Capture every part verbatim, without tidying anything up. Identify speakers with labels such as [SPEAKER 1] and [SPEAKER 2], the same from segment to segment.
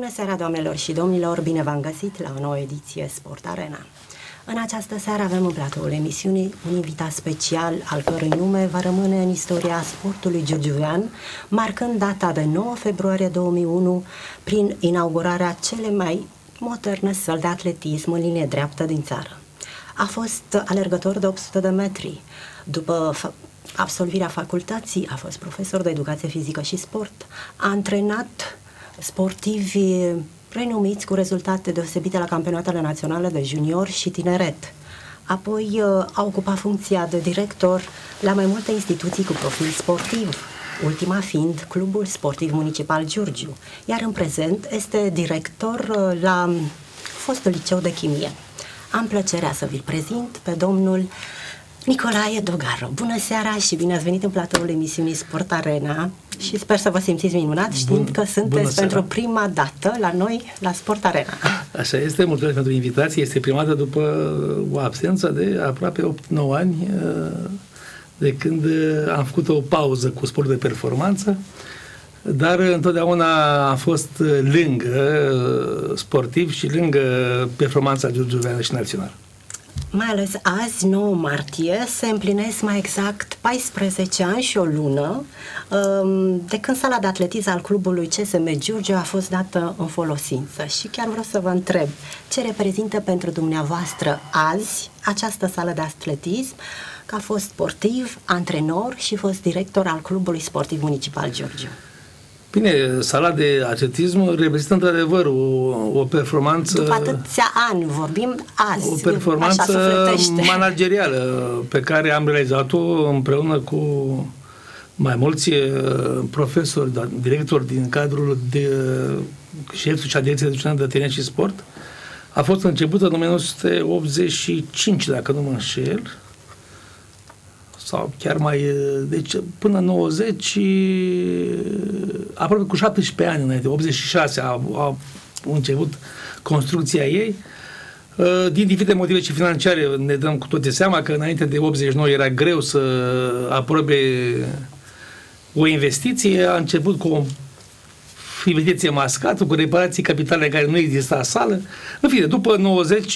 [SPEAKER 1] Bună seara, doamnelor și domnilor! Bine v-am găsit la o nouă ediție Sport Arena. În această seară avem în platoul emisiunii un invitat special, al cărui nume va rămâne în istoria sportului giurgiuvean, marcând data de nouă februarie două mii unu prin inaugurarea cele mai moderne săli de atletism în linie dreaptă din țară. A fost alergător de opt sute de metri. După absolvirea facultății a fost profesor de educație fizică și sport. A antrenat sportivi renumiți cu rezultate deosebite la campionatele naționale de junior și tineret. Apoi a ocupat funcția de director la mai multe instituții cu profil sportiv, ultima fiind Clubul Sportiv Municipal Giurgiu, iar în prezent este director la fostul liceu de chimie. Am plăcerea să vi-l prezint pe domnul Nicolae Dogaru. Bună seara și bine ați venit în platoul emisiunii Sport Arena și sper să vă simțiți minunat știind Bun, că sunteți pentru prima dată la noi la Sport Arena.
[SPEAKER 2] Așa este, mulțumesc pentru invitație. Este prima dată după o absență de aproape opt nouă ani de când am făcut o pauză cu sport de performanță, dar întotdeauna am fost lângă sportiv și lângă performanța giurgiuveană și națională.
[SPEAKER 1] Mai ales azi, nouă martie, se împlinesc mai exact paisprezece ani și o lună de când sala de atletism al clubului C S M Giurgiu a fost dată în folosință. Și chiar vreau să vă întreb, ce reprezintă pentru dumneavoastră azi această sală de atletism, că a fost sportiv, antrenor și fost director al Clubului Sportiv Municipal Giurgiu?
[SPEAKER 2] Bine, sala de atletism reprezintă într-adevăr o, o performanță...
[SPEAKER 1] După atâția ani, vorbim azi.
[SPEAKER 2] O performanță managerială pe care am realizat-o împreună cu mai mulți profesori, directori din cadrul de șeful și a Direcției Naționale de Tineret și Sport. A fost începută în o mie nouă sute optzeci și cinci, dacă nu mă înșel, sau chiar mai, deci până în nouăzeci, aproape cu șaptesprezece ani înainte, optzeci și șase a, a început construcția ei. Din diferite motive și financiare ne dăm cu toate seama că înainte de optzeci și nouă era greu să aprobe o investiție. A început cu o investiție mascată, cu reparații capitale care nu exista sală. În fine, după nouăzeci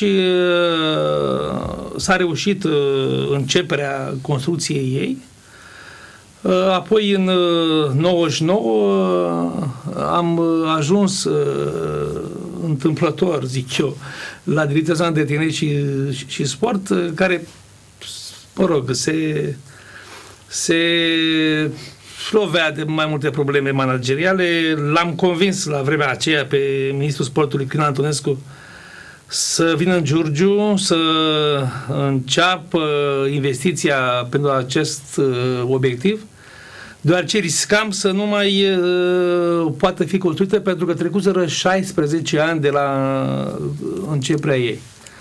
[SPEAKER 2] s-a reușit începerea construcției ei. Apoi în nouăzeci și nouă am ajuns întâmplător, zic eu, la Direcția de Tineret și, și Sport, care, mă rog, se se lovea de mai multe probleme manageriale. L-am convins la vremea aceea pe ministrul sportului Crin Antonescu să vină în Giurgiu, să înceapă investiția pentru acest obiectiv, deoarece riscam să nu mai uh, poată fi construită, pentru că trecuseră șaisprezece ani de la începerea ei.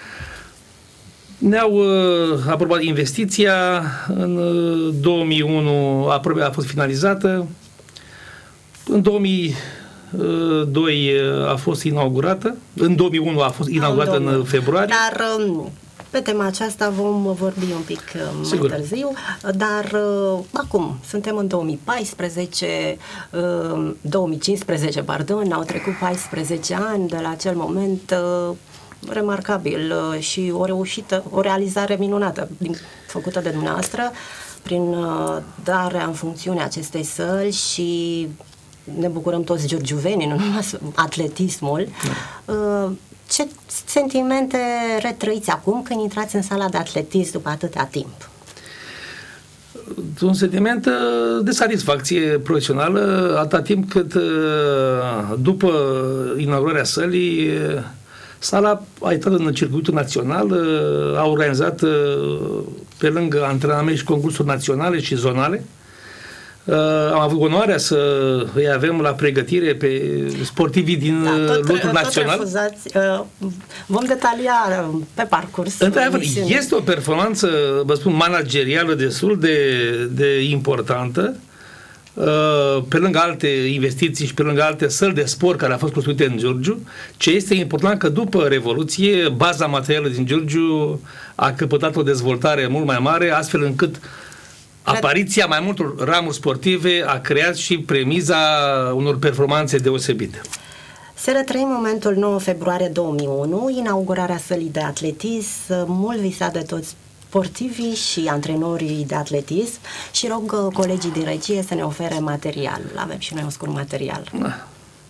[SPEAKER 2] Ne-au uh, aprobat investiția, în uh, două mii unu aproape a fost finalizată, în două mii doi a fost inaugurată, în două mii unu a fost inaugurată în, în februarie.
[SPEAKER 1] Dar pe tema aceasta vom vorbi un pic mai Sigur. târziu, dar acum suntem în două mii paisprezece, două mii cincisprezece, pardon, au trecut paisprezece ani de la acel moment remarcabil și o reușită, o realizare minunată făcută de dumneavoastră prin darea în funcțiune acestei săli și ne bucurăm toți giurgiuvenii, nu numai atletismul. Da. Ce sentimente retrăiți acum când intrați în sala de atletism după atâtea timp?
[SPEAKER 2] Un sentiment de satisfacție profesională, atâta timp cât după inaugurarea sălii, sala a intrat în circuitul național, a organizat pe lângă antrenamente și concursuri naționale și zonale. Uh, am avut onoarea să îi avem la pregătire pe sportivii din da, tot, lotul național.
[SPEAKER 1] Refuzați, uh, vom detalia pe parcurs.
[SPEAKER 2] Este o performanță, vă spun, managerială destul de, de importantă, uh, pe lângă alte investiții și pe lângă alte săli de sport care au fost construite în Giurgiu. Ce este important că după Revoluție, baza materială din Giurgiu a căpătat o dezvoltare mult mai mare, astfel încât apariția mai multor ramuri sportive a creat și premiza unor performanțe deosebite.
[SPEAKER 1] Se rătrăi momentul nouă februarie două mii unu, inaugurarea sălii de atletism, mult visat de toți sportivii și antrenorii de atletism, și rog colegii din regie să ne ofere material. Avem și noi un scurt material.
[SPEAKER 2] Da.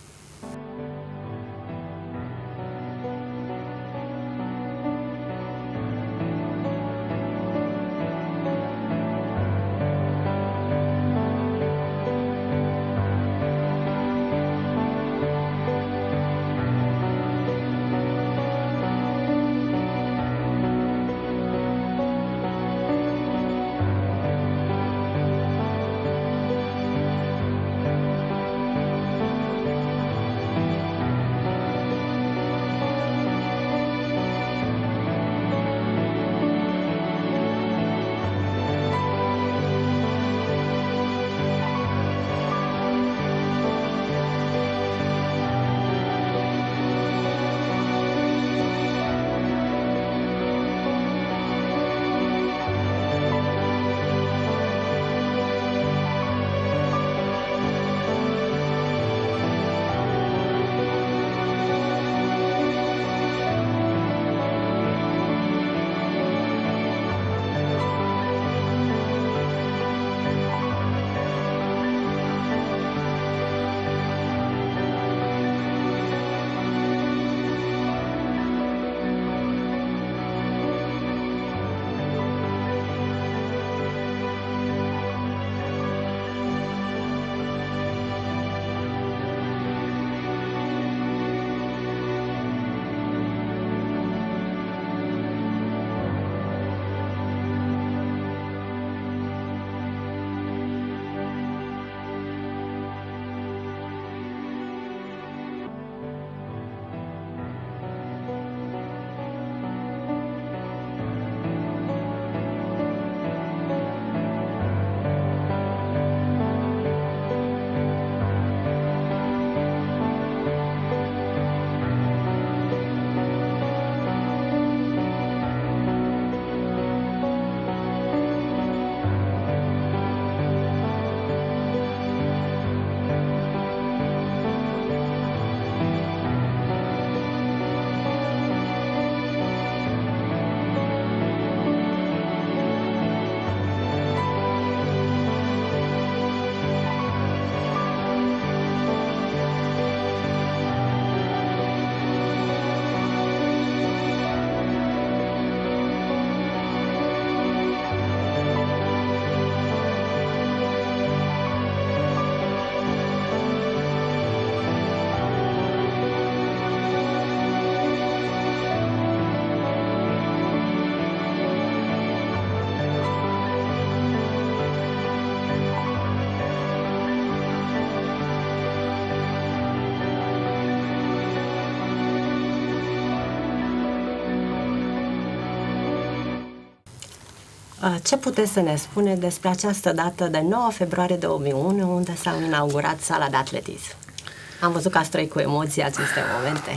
[SPEAKER 1] Ce puteți să ne spune despre această dată de nouă februarie două mii unu, unde s-a inaugurat sala de atletism? Am văzut că ați trăit cu emoții aceste momente.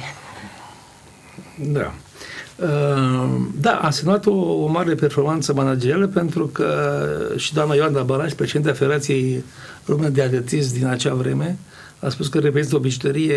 [SPEAKER 2] Da. Da, a semnat o, o mare performanță managerială, pentru că și doamna Ioana Balaș, președintea Federației Române de Atletism din acea vreme, a spus că reprezintă o bijuterie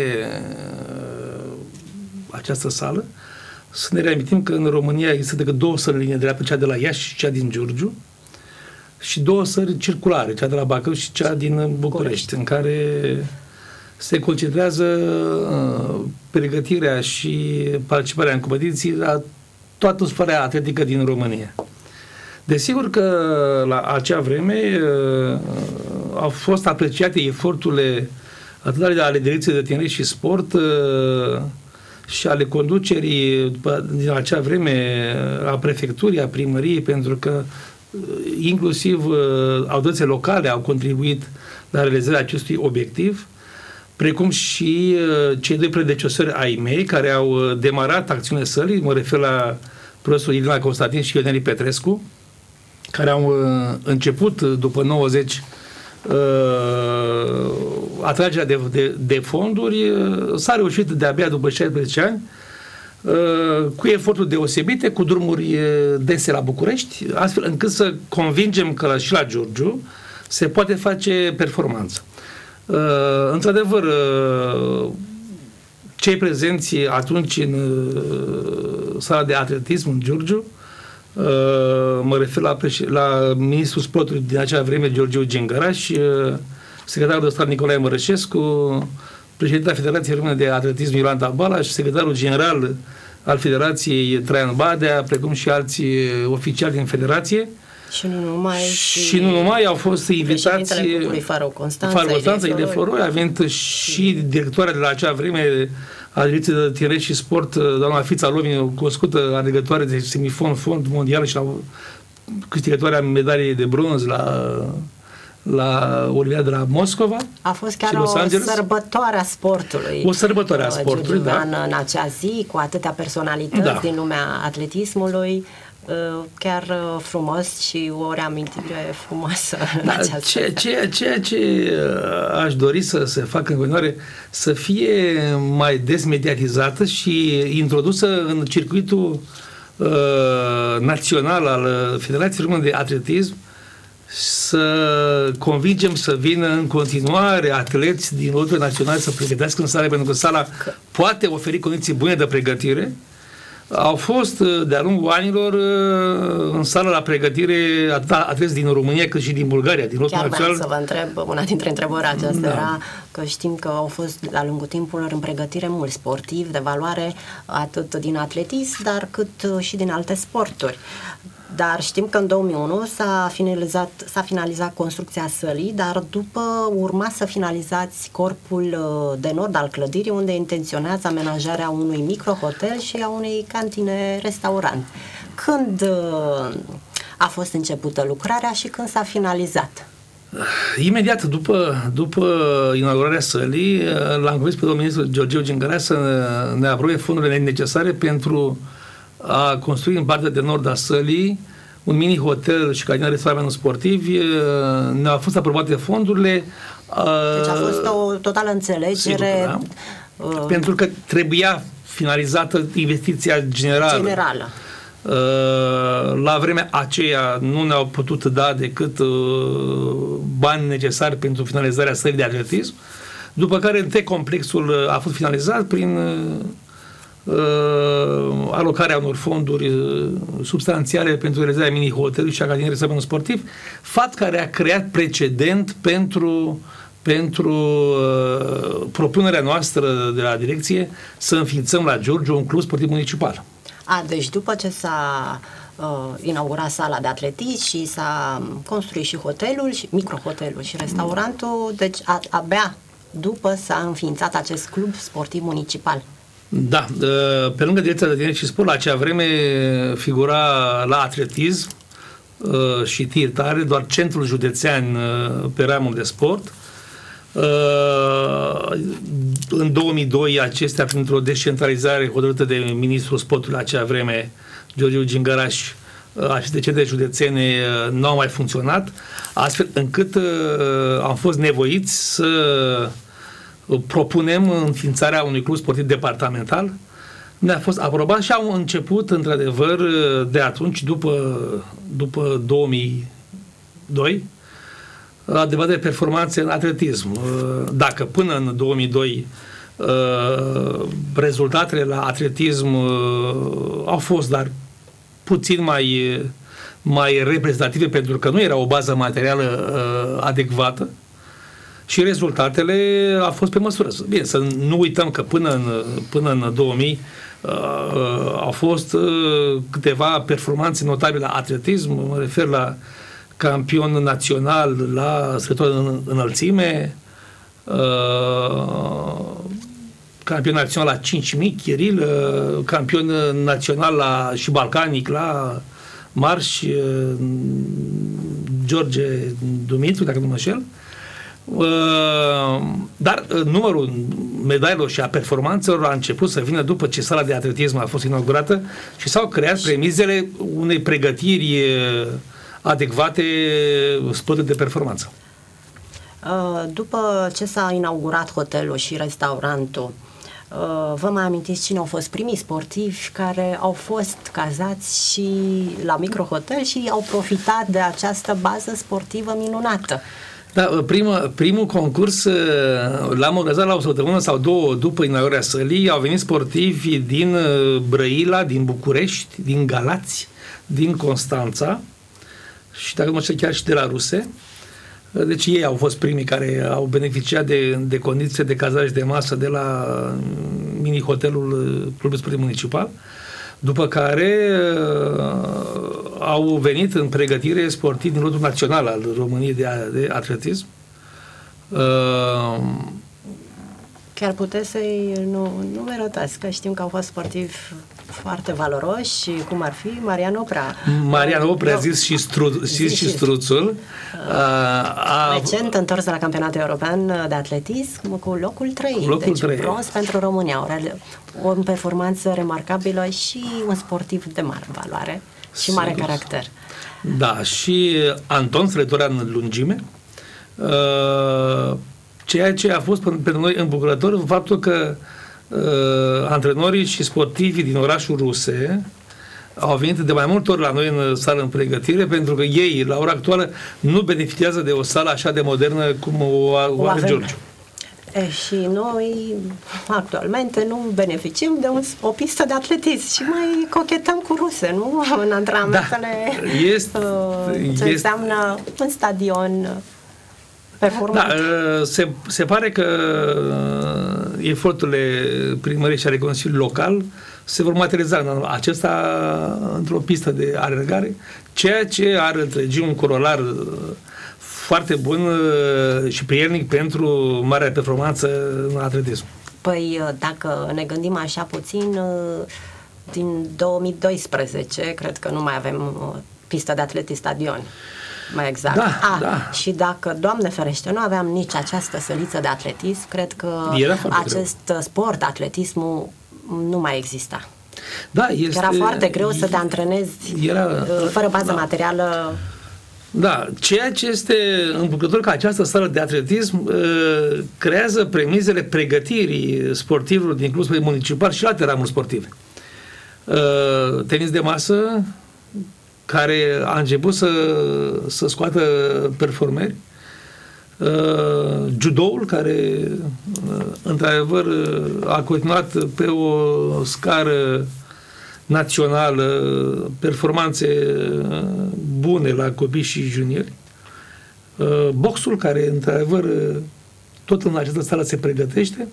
[SPEAKER 2] această sală. Să ne reamintim că în România există decât două săli în linie dreaptă, cea de la Iași și cea din Giurgiu, și două săli circulare, cea de la Bacău și cea din București, în care se concentrează uh, pregătirea și participarea în competiții la toată sfera atletică din România. Desigur că la acea vreme uh, au fost apreciate eforturile atât ale Direcției de Tineret și Sport uh, și ale conducerii după, din acea vreme a prefecturii, a primăriei, pentru că inclusiv uh, autoritățile locale au contribuit la realizarea acestui obiectiv, precum și uh, cei doi predecesori ai mei care au uh, demarat acțiunea sălii, mă refer la profesorul Irina Constantin și Ioneli Petrescu, care au uh, început uh, după nouăzeci uh, atragerea de, de, de fonduri. Uh, s-a reușit de-abia după șaisprezece ani, uh, cu eforturi deosebite, cu drumuri uh, dese la București, astfel încât să convingem că și la Giurgiu se poate face performanță. Uh, într-adevăr, uh, cei prezenți atunci în uh, sala de atletism în Giurgiu, uh, mă refer la, la ministrul sportului din acea vreme, Georgiu Gingăraș, uh, secretarul de stat Nicolae Mărășescu, președinta Federației Române de Atletism Iolanda Balaș, secretarul general al Federației Traian Badea, precum și alții oficiali din Federație.
[SPEAKER 1] Și nu numai.
[SPEAKER 2] Și, și nu numai, au fost invitați
[SPEAKER 1] Faro Constanța,
[SPEAKER 2] Faro Constanța, Ile Floroi, având și directoarea de la acea vreme a Direcției de Tineret și Sport, doamna Fița Lovin, cunoscută alegătoare de semifond, fond mondial și la câștigătoarea medaliei de bronz la la Olimpiada de la Moscova.
[SPEAKER 1] A fost chiar o sărbătoare a sportului.
[SPEAKER 2] O sărbătoare a sportului, da.
[SPEAKER 1] În acea zi, cu atâtea personalități da. din lumea atletismului, chiar frumos și o reamintire frumoasă.
[SPEAKER 2] Da, ceea, ceea, ceea ce aș dori să se facă în continuare, să fie mai des mediatizată și introdusă în circuitul uh, național al Federației Române de Atletism, să convingem să vină în continuare atleți din loturile naționale să pregătească în sală, pentru că sala poate oferi condiții bune de pregătire. Au fost de-a lungul anilor în sală la pregătire atât atleți din România cât și din Bulgaria, din lotul național.
[SPEAKER 1] Chiar vreau să vă întreb, una dintre întrebări aceasta da. era că știm că au fost de-a lungul timpului în pregătire mulți sportivi de valoare, atât din atletism, dar cât și din alte sporturi. Dar știm că în două mii unu s-a finalizat, s-a finalizat construcția sălii, dar după urma să finalizați corpul de nord al clădirii, unde intenționează amenajarea unui microhotel și a unei cantine-restaurant. Când a fost începută lucrarea și când s-a finalizat?
[SPEAKER 2] Imediat după, după inaugurarea sălii, l-am convins pe domnul ministru Georgiu Gingăraș să ne aprobe fondurile necesare pentru a construi în partea de nord a sălii un mini-hotel și cantina restaurant sportivi. Ne-au fost aprobate fondurile.
[SPEAKER 1] Deci a fost o totală înțelegere. Sigur,
[SPEAKER 2] da? uh, Pentru că trebuia finalizată investiția generală.
[SPEAKER 1] generală.
[SPEAKER 2] Uh, la vremea aceea nu ne-au putut da decât uh, bani necesari pentru finalizarea sălii de atletism, după care întreg complexul a fost finalizat prin uh, Uh, alocarea unor fonduri uh, substanțiale pentru realizarea mini-hotelului și a catinei restaurant sportiv, fapt care a creat precedent pentru, pentru uh, propunerea noastră de la direcție să înființăm la Giurgiu un club sportiv municipal.
[SPEAKER 1] A, deci după ce s-a uh, inaugurat sala de atletism și s-a construit și hotelul, și microhotelul și restaurantul, deci a, abia după s-a înființat acest club sportiv municipal.
[SPEAKER 2] Da, pe lângă Direcția de Tineret și Sport, la acea vreme figura la atletism și tir tare doar Centrul Județean pe ramul de sport. În două mii doi, acestea, printr-o descentralizare hotărâtă de ministrul sportului la acea vreme, Georgiu Gingăraș, aceste centre județene nu au mai funcționat, astfel încât am fost nevoiți să propunem înființarea unui club sportiv departamental. Ne-a fost aprobat și au început, într-adevăr, de atunci, după, după două mii doi, la dezbatere de performanțe în atletism. Dacă până în două mii doi rezultatele la atletism au fost, dar puțin mai, mai reprezentative, pentru că nu era o bază materială adecvată, și rezultatele au fost pe măsură. Bine, să nu uităm că până în, până în două mii uh, au fost uh, câteva performanțe notabile la atletism, mă refer la campion național la săritor în înălțime, uh, campion național la cinci mii, Chiril, uh, campion național la, și balcanic la marș, uh, George Dumitru, dacă nu mă înșel. Dar numărul medaliilor și a performanțelor a început să vină după ce sala de atletism a fost inaugurată și s-au creat premizele unei pregătiri adecvate sportului de performanță.
[SPEAKER 1] După ce s-a inaugurat hotelul și restaurantul, vă mai amintiți cine au fost primii sportivi care au fost cazați și la microhotel și au profitat de această bază sportivă minunată?
[SPEAKER 2] Da, primă, primul concurs l-am organizat la o săptămână sau două după inaugurarea sălii. Au venit sportivi din Brăila, din București, din Galați, din Constanța și, dacă nu știu, chiar și de la Ruse. Deci ei au fost primii care au beneficiat de, de condiții de cazare și de masă de la mini-hotelul Clubului Sportiv Municipal. După care uh, au venit în pregătire sportivi din lotul național al României de, de atletism. Uh,
[SPEAKER 1] Chiar puteți să-i nu, nu merătați, că știm că au fost sportivi foarte valoroși, cum ar fi Marian Oprea.
[SPEAKER 2] Marian Oprea, zis și, stru, zis și Struțul.
[SPEAKER 1] Uh, a, recent întors de la campionatul european de atletism cu locul trei.
[SPEAKER 2] Cu locul
[SPEAKER 1] deci
[SPEAKER 2] trei.
[SPEAKER 1] bronz pentru România. O, o performanță remarcabilă și un sportiv de mare valoare și mare Sigur. caracter.
[SPEAKER 2] Da, și Anton Străitorean în lungime. Uh, ceea ce a fost pentru noi îmbucurător, faptul că uh, antrenorii și sportivii din orașul Ruse au venit de mai multe ori la noi în sală în pregătire, pentru că ei, la ora actuală, nu beneficiază de o sală așa de modernă cum o, o are Giurgiu.
[SPEAKER 1] E, și noi, actualmente, nu beneficiem de un, o pistă de atletism și mai cochetăm cu Ruse, nu? În antrenamentele
[SPEAKER 2] da, este,
[SPEAKER 1] uh, ce
[SPEAKER 2] este,
[SPEAKER 1] înseamnă un stadion performant.
[SPEAKER 2] Da, se, se pare că eforturile primării și ale Consiliului Local se vor materializa în acesta într-o pistă de alergare, ceea ce ar întregi un corolar foarte bun și prielnic pentru marea performanță în atletism.
[SPEAKER 1] Păi, dacă ne gândim așa puțin, din două mii doisprezece, cred că nu mai avem pistă de atletism stadion. Mai exact.
[SPEAKER 2] Da,
[SPEAKER 1] A,
[SPEAKER 2] da.
[SPEAKER 1] Și dacă, Doamne ferește, nu aveam nici această săliță de atletism, cred că acest greu. sport, atletismul, nu mai exista.
[SPEAKER 2] Da, este,
[SPEAKER 1] era foarte greu să te antrenezi era, fără bază da. materială.
[SPEAKER 2] Da, ceea ce este îmbucurător că această sală de atletism uh, creează premisele pregătirii sportivilor din clubul municipal și alte ramuri sportive. Uh, tenis de masă, care a început să, să scoată performeri, uh, judoul, care uh, într-adevăr a continuat pe o scară națională, performanțe bune la copii și juniori, uh, boxul, care într-adevăr tot în această sală se pregătește,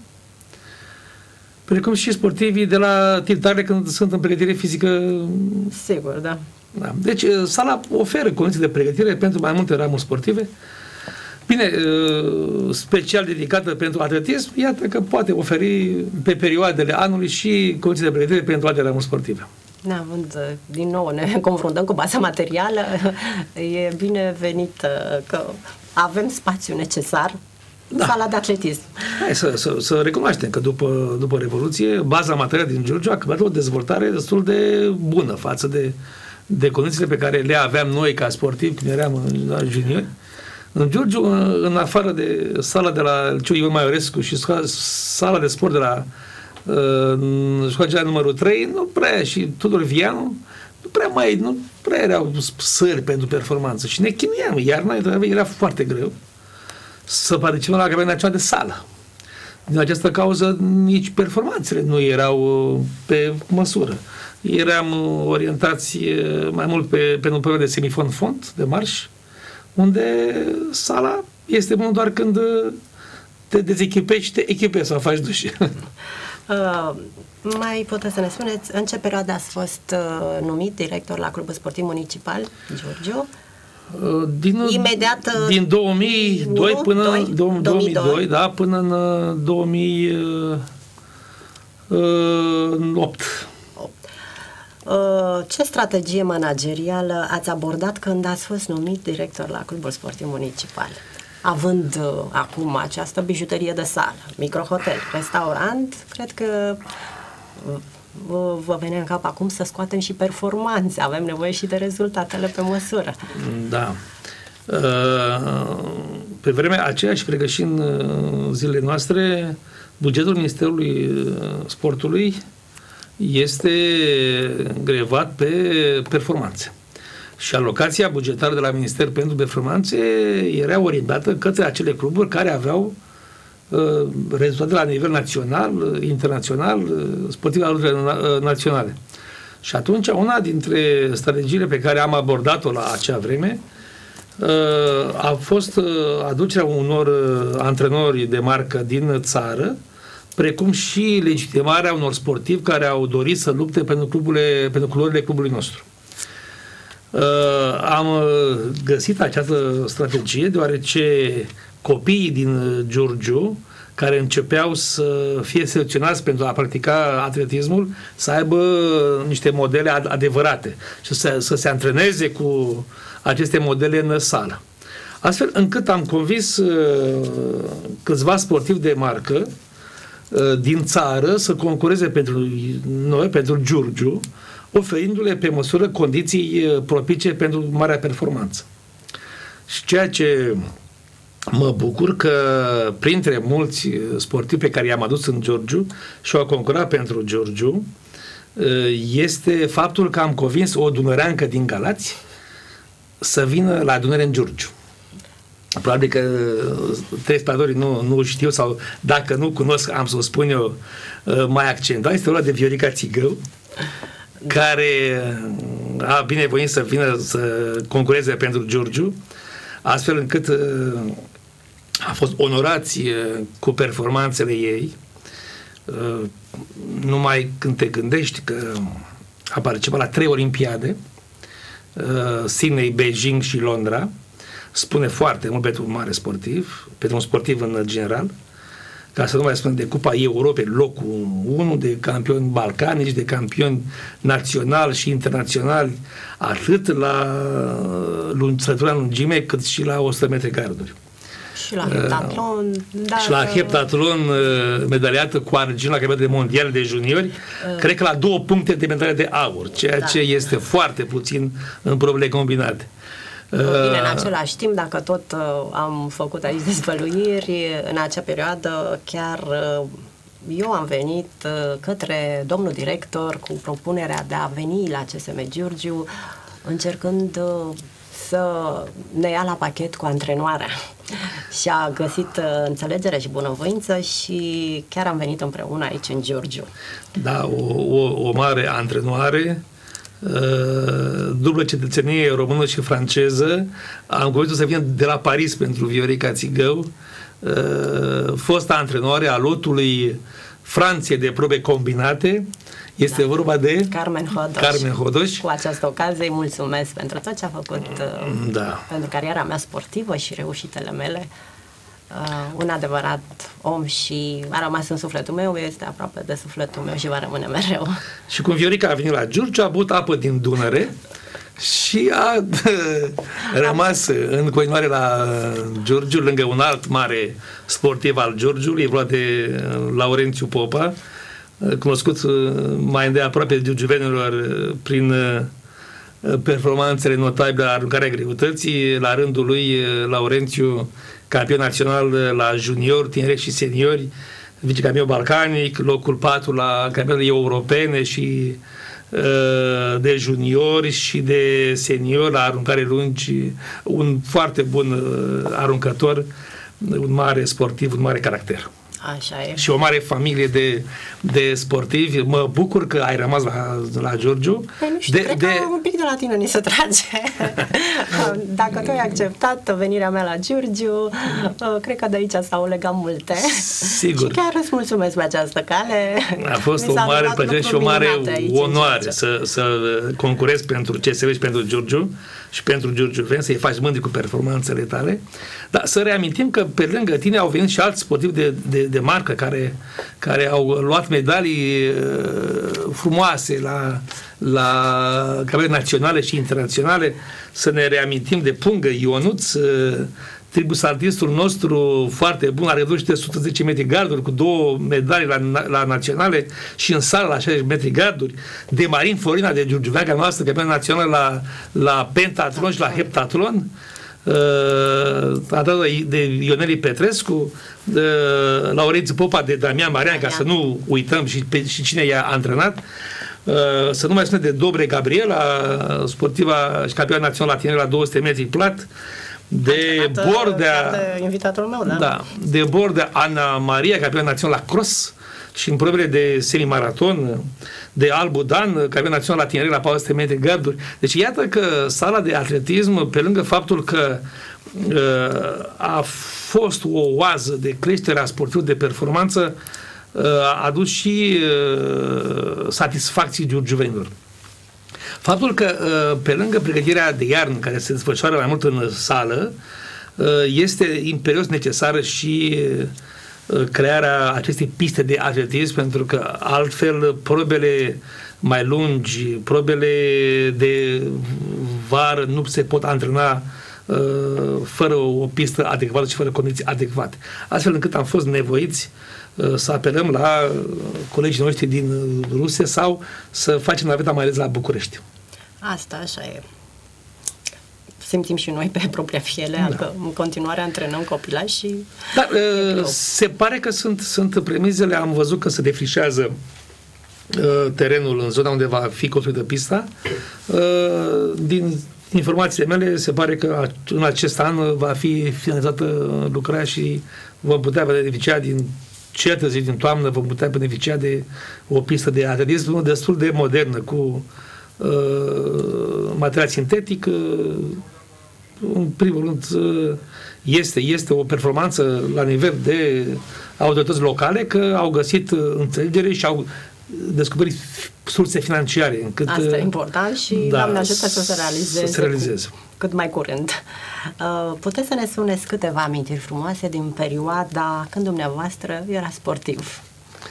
[SPEAKER 2] precum și sportivii de la tiltare când sunt în pregătire fizică.
[SPEAKER 1] Sigur, da.
[SPEAKER 2] Da. Deci sala oferă condiții de pregătire pentru mai multe ramuri sportive. Bine, special dedicată pentru atletism, iată că poate oferi pe perioadele anului și condiții de pregătire pentru alte ramuri sportive.
[SPEAKER 1] Da, din nou ne confruntăm cu baza materială. E binevenit că avem spațiu necesar. Da. Sala de atletism.
[SPEAKER 2] Hai să, să, să recunoaștem că după, după Revoluție, baza materială din Giurgiu a căpătat o dezvoltare destul de bună față de, de condițiile pe care le aveam noi ca sportivi când eram în juniori. În Giurgiu, în afară de sala de la Liceul Ion Maiorescu și sala de sport de la uh, școala numărul trei, nu prea, și Tudor Vianu, nu prea mai, nu prea erau săli pentru performanță și ne chinuiam. Iarna era foarte greu să participăm la campionatul de sală. Din această cauză, nici performanțele nu erau pe măsură. Eram orientați mai mult pe, pe un proiect de semifond-fond, de marș, unde sala este bună doar când te dezechipezi și te echipezi sau faci duș.
[SPEAKER 1] Uh, mai puteți să ne spuneți, în ce perioadă ați fost uh, numit director la Clubul Sportiv Municipal Giurgiu?
[SPEAKER 2] Din,
[SPEAKER 1] Imediat
[SPEAKER 2] din două mii doi unu, până
[SPEAKER 1] doi,
[SPEAKER 2] două mii doi, da, până în două mii opt.
[SPEAKER 1] Ce strategie managerială ați abordat când ați fost numit director la Clubul Sportiv Municipal? Având uh, acum această bijuterie de sală, microhotel, restaurant, cred că uh, vă venea în cap acum să scoatem și performanțe. Avem nevoie și de rezultatele pe măsură.
[SPEAKER 2] Da. Uh, pe vremea aceea și cred că și în zilele noastre, bugetul Ministerului Sportului este grevat pe performanțe. Și alocația bugetară de la Minister pentru Performanțe era orientată către acele cluburi care aveau uh, rezultate la nivel național, internațional, sportive uh, naționale. Și atunci una dintre strategiile pe care am abordat-o la acea vreme uh, a fost uh, aducerea unor uh, antrenori de marcă din țară, precum și legitimarea unor sportivi care au dorit să lupte pentru, cluburile, pentru culorile clubului nostru. Uh, am găsit această strategie deoarece copiii din Giurgiu care începeau să fie selecționați pentru a practica atletismul să aibă niște modele adevărate și să, să se antreneze cu aceste modele în sală. Astfel încât am convins uh, câțiva sportivi de marcă uh, din țară să concureze pentru noi, pentru Giurgiu, oferindu-le pe măsură condiții propice pentru marea performanță. Și ceea ce mă bucur că printre mulți sportivi pe care i-am adus în Giurgiu și au concurat pentru Giurgiu este faptul că am convins o dunăreancă din Galați să vină la adunare în Giurgiu. Probabil că telespectatorii nu, nu știu sau dacă nu cunosc, am să o spun eu mai accentuat. Este vorba de Viorica Țigău, care a binevoit să vină să concureze pentru Giurgiu, astfel încât a fost onorați cu performanțele ei. Numai când te gândești că a participat la trei olimpiade, Sydney, Beijing și Londra, spune foarte mult pentru un mare sportiv, pentru un sportiv în general, ca să nu mai spun de Cupa Europei, locul unu, de campioni balcanici, de campioni naționali și internaționali, atât la sătura în lungime, cât și la o sută metri garduri.
[SPEAKER 1] Și la heptatlon.
[SPEAKER 2] Uh, și la heptatlon, uh, medaliată cu argint la campionatul mondial de juniori, uh, cred că la două puncte de medalie de aur, ceea da. ce este foarte puțin în probele combinate.
[SPEAKER 1] Bine, în același timp, dacă tot uh, am făcut aici dezvăluiri, în acea perioadă chiar uh, eu am venit uh, către domnul director cu propunerea de a veni la C S M Giurgiu, încercând uh, să ne ia la pachet cu antrenoarea. Și a găsit uh, înțelegere și bunăvoință și chiar am venit împreună aici în Giurgiu.
[SPEAKER 2] Da, o, o, o mare antrenoare, Uh, dublă cetățenie română și franceză. Am convins să vină de la Paris pentru Viorica Țigău, uh, fosta antrenoare a lotului Franței de probe combinate. Este da. vorba de
[SPEAKER 1] Carmen Hodoș.
[SPEAKER 2] Carmen Hodoș.
[SPEAKER 1] Cu această ocazie îi mulțumesc pentru tot ce a făcut uh,
[SPEAKER 2] da.
[SPEAKER 1] pentru cariera mea sportivă și reușitele mele. Uh, un adevărat om și a rămas în sufletul meu, este aproape de sufletul meu și va rămâne mereu.
[SPEAKER 2] Și cum Viorica a venit la Giurgiu, a băut apă din Dunăre și a rămas în continuare la Giurgiu, lângă un alt mare sportiv al Giurgiului, e vorba de Laurențiu Popa, cunoscut mai îndeaproape de giurgiuvenilor prin performanțele notabile la aruncarea greutății. La rândul lui, Laurențiu, campion național la juniori, tineri și seniori, vicecampion balcanic, locul patru la campionatele europene și uh, de juniori și de seniori la aruncare lungi, un foarte bun uh, aruncător, un mare sportiv, un mare caracter.
[SPEAKER 1] Așa e.
[SPEAKER 2] Și o mare familie de, de sportivi. Mă bucur că ai rămas la, la Giurgiu.
[SPEAKER 1] Păi nu știu,
[SPEAKER 2] de,
[SPEAKER 1] cred
[SPEAKER 2] de...
[SPEAKER 1] că un pic de la tine ni se trage. Dacă tu ai acceptat venirea mea la Giurgiu, cred că de aici s-au legat multe.
[SPEAKER 2] Sigur.
[SPEAKER 1] Și chiar îți mulțumesc pe această cale.
[SPEAKER 2] A fost o mare plăcere și o mare onoare să, să concurezi pentru C S M și pentru Giurgiu și pentru giurgiuveni, să-i faci mândri cu performanțele tale. Dar să reamintim că pe lângă tine au venit și alți sportivi de, de, de marcă care, care au luat medalii uh, frumoase la, la campionate naționale și internaționale. Să ne reamintim de Pungă Ionuț, uh, tribusaltistul nostru foarte bun, a redus de o sută zece metri garduri cu două medalii la, la naționale și în sală la șaizeci metri garduri, de Marin Florina, de giurgiuveanca noastră, campion național la, la pentatlon și la heptatlon, uh, de Ioneli Petrescu, de Laurențiu Popa, de Damian Marian, ca să nu uităm și, pe, și cine i-a antrenat. Să nu mai spune de Dobre Gabriela, sportiva și campioană națională la tineri la două sute metri plat, de Bordea,
[SPEAKER 1] de invitatul meu, da?
[SPEAKER 2] Da, de Bordea Ana Maria, campioană națională la cross și în probele de semimaraton, de Albu Dan, campioană națională la tineri la patru sute metri garduri. Deci iată că sala de atletism, pe lângă faptul că uh, a fost o oază de creștere a sportivului de performanță, uh, a adus și uh, satisfacții giurgiuvenilor. Faptul că, pe lângă pregătirea de iarnă, care se desfășoară mai mult în sală, este imperios necesară și crearea acestei piste de atletism, pentru că altfel probele mai lungi, probele de vară nu se pot antrena fără o pistă adecvată și fără condiții adecvate. Astfel încât am fost nevoiți să apelăm la colegii noștri din Rusia sau să facem naveta mai ales la București.
[SPEAKER 1] Asta așa e. Simțim și noi pe propria fiele, da. Că în continuare antrenăm copilași și...
[SPEAKER 2] Dar se pare că sunt, sunt premizele, am văzut că se defrișează terenul în zona unde va fi construită pista. Din informațiile mele, se pare că în acest an va fi finalizată lucrarea și vom putea beneficia din ce târziu din toamnă, vom putea beneficia de o pistă de atletism destul de modernă, cu uh, material sintetic. Uh, în primul rând, uh, este, este o performanță la nivel de autorități locale, că au găsit înțelegere și au descoperit surse financiare. Încât,
[SPEAKER 1] asta e important și
[SPEAKER 2] da,
[SPEAKER 1] Doamne ajută să se realizeze,
[SPEAKER 2] să se realizeze.
[SPEAKER 1] cât mai curând. Uh, puteți să ne spuneți câteva amintiri frumoase din perioada când dumneavoastră era sportiv?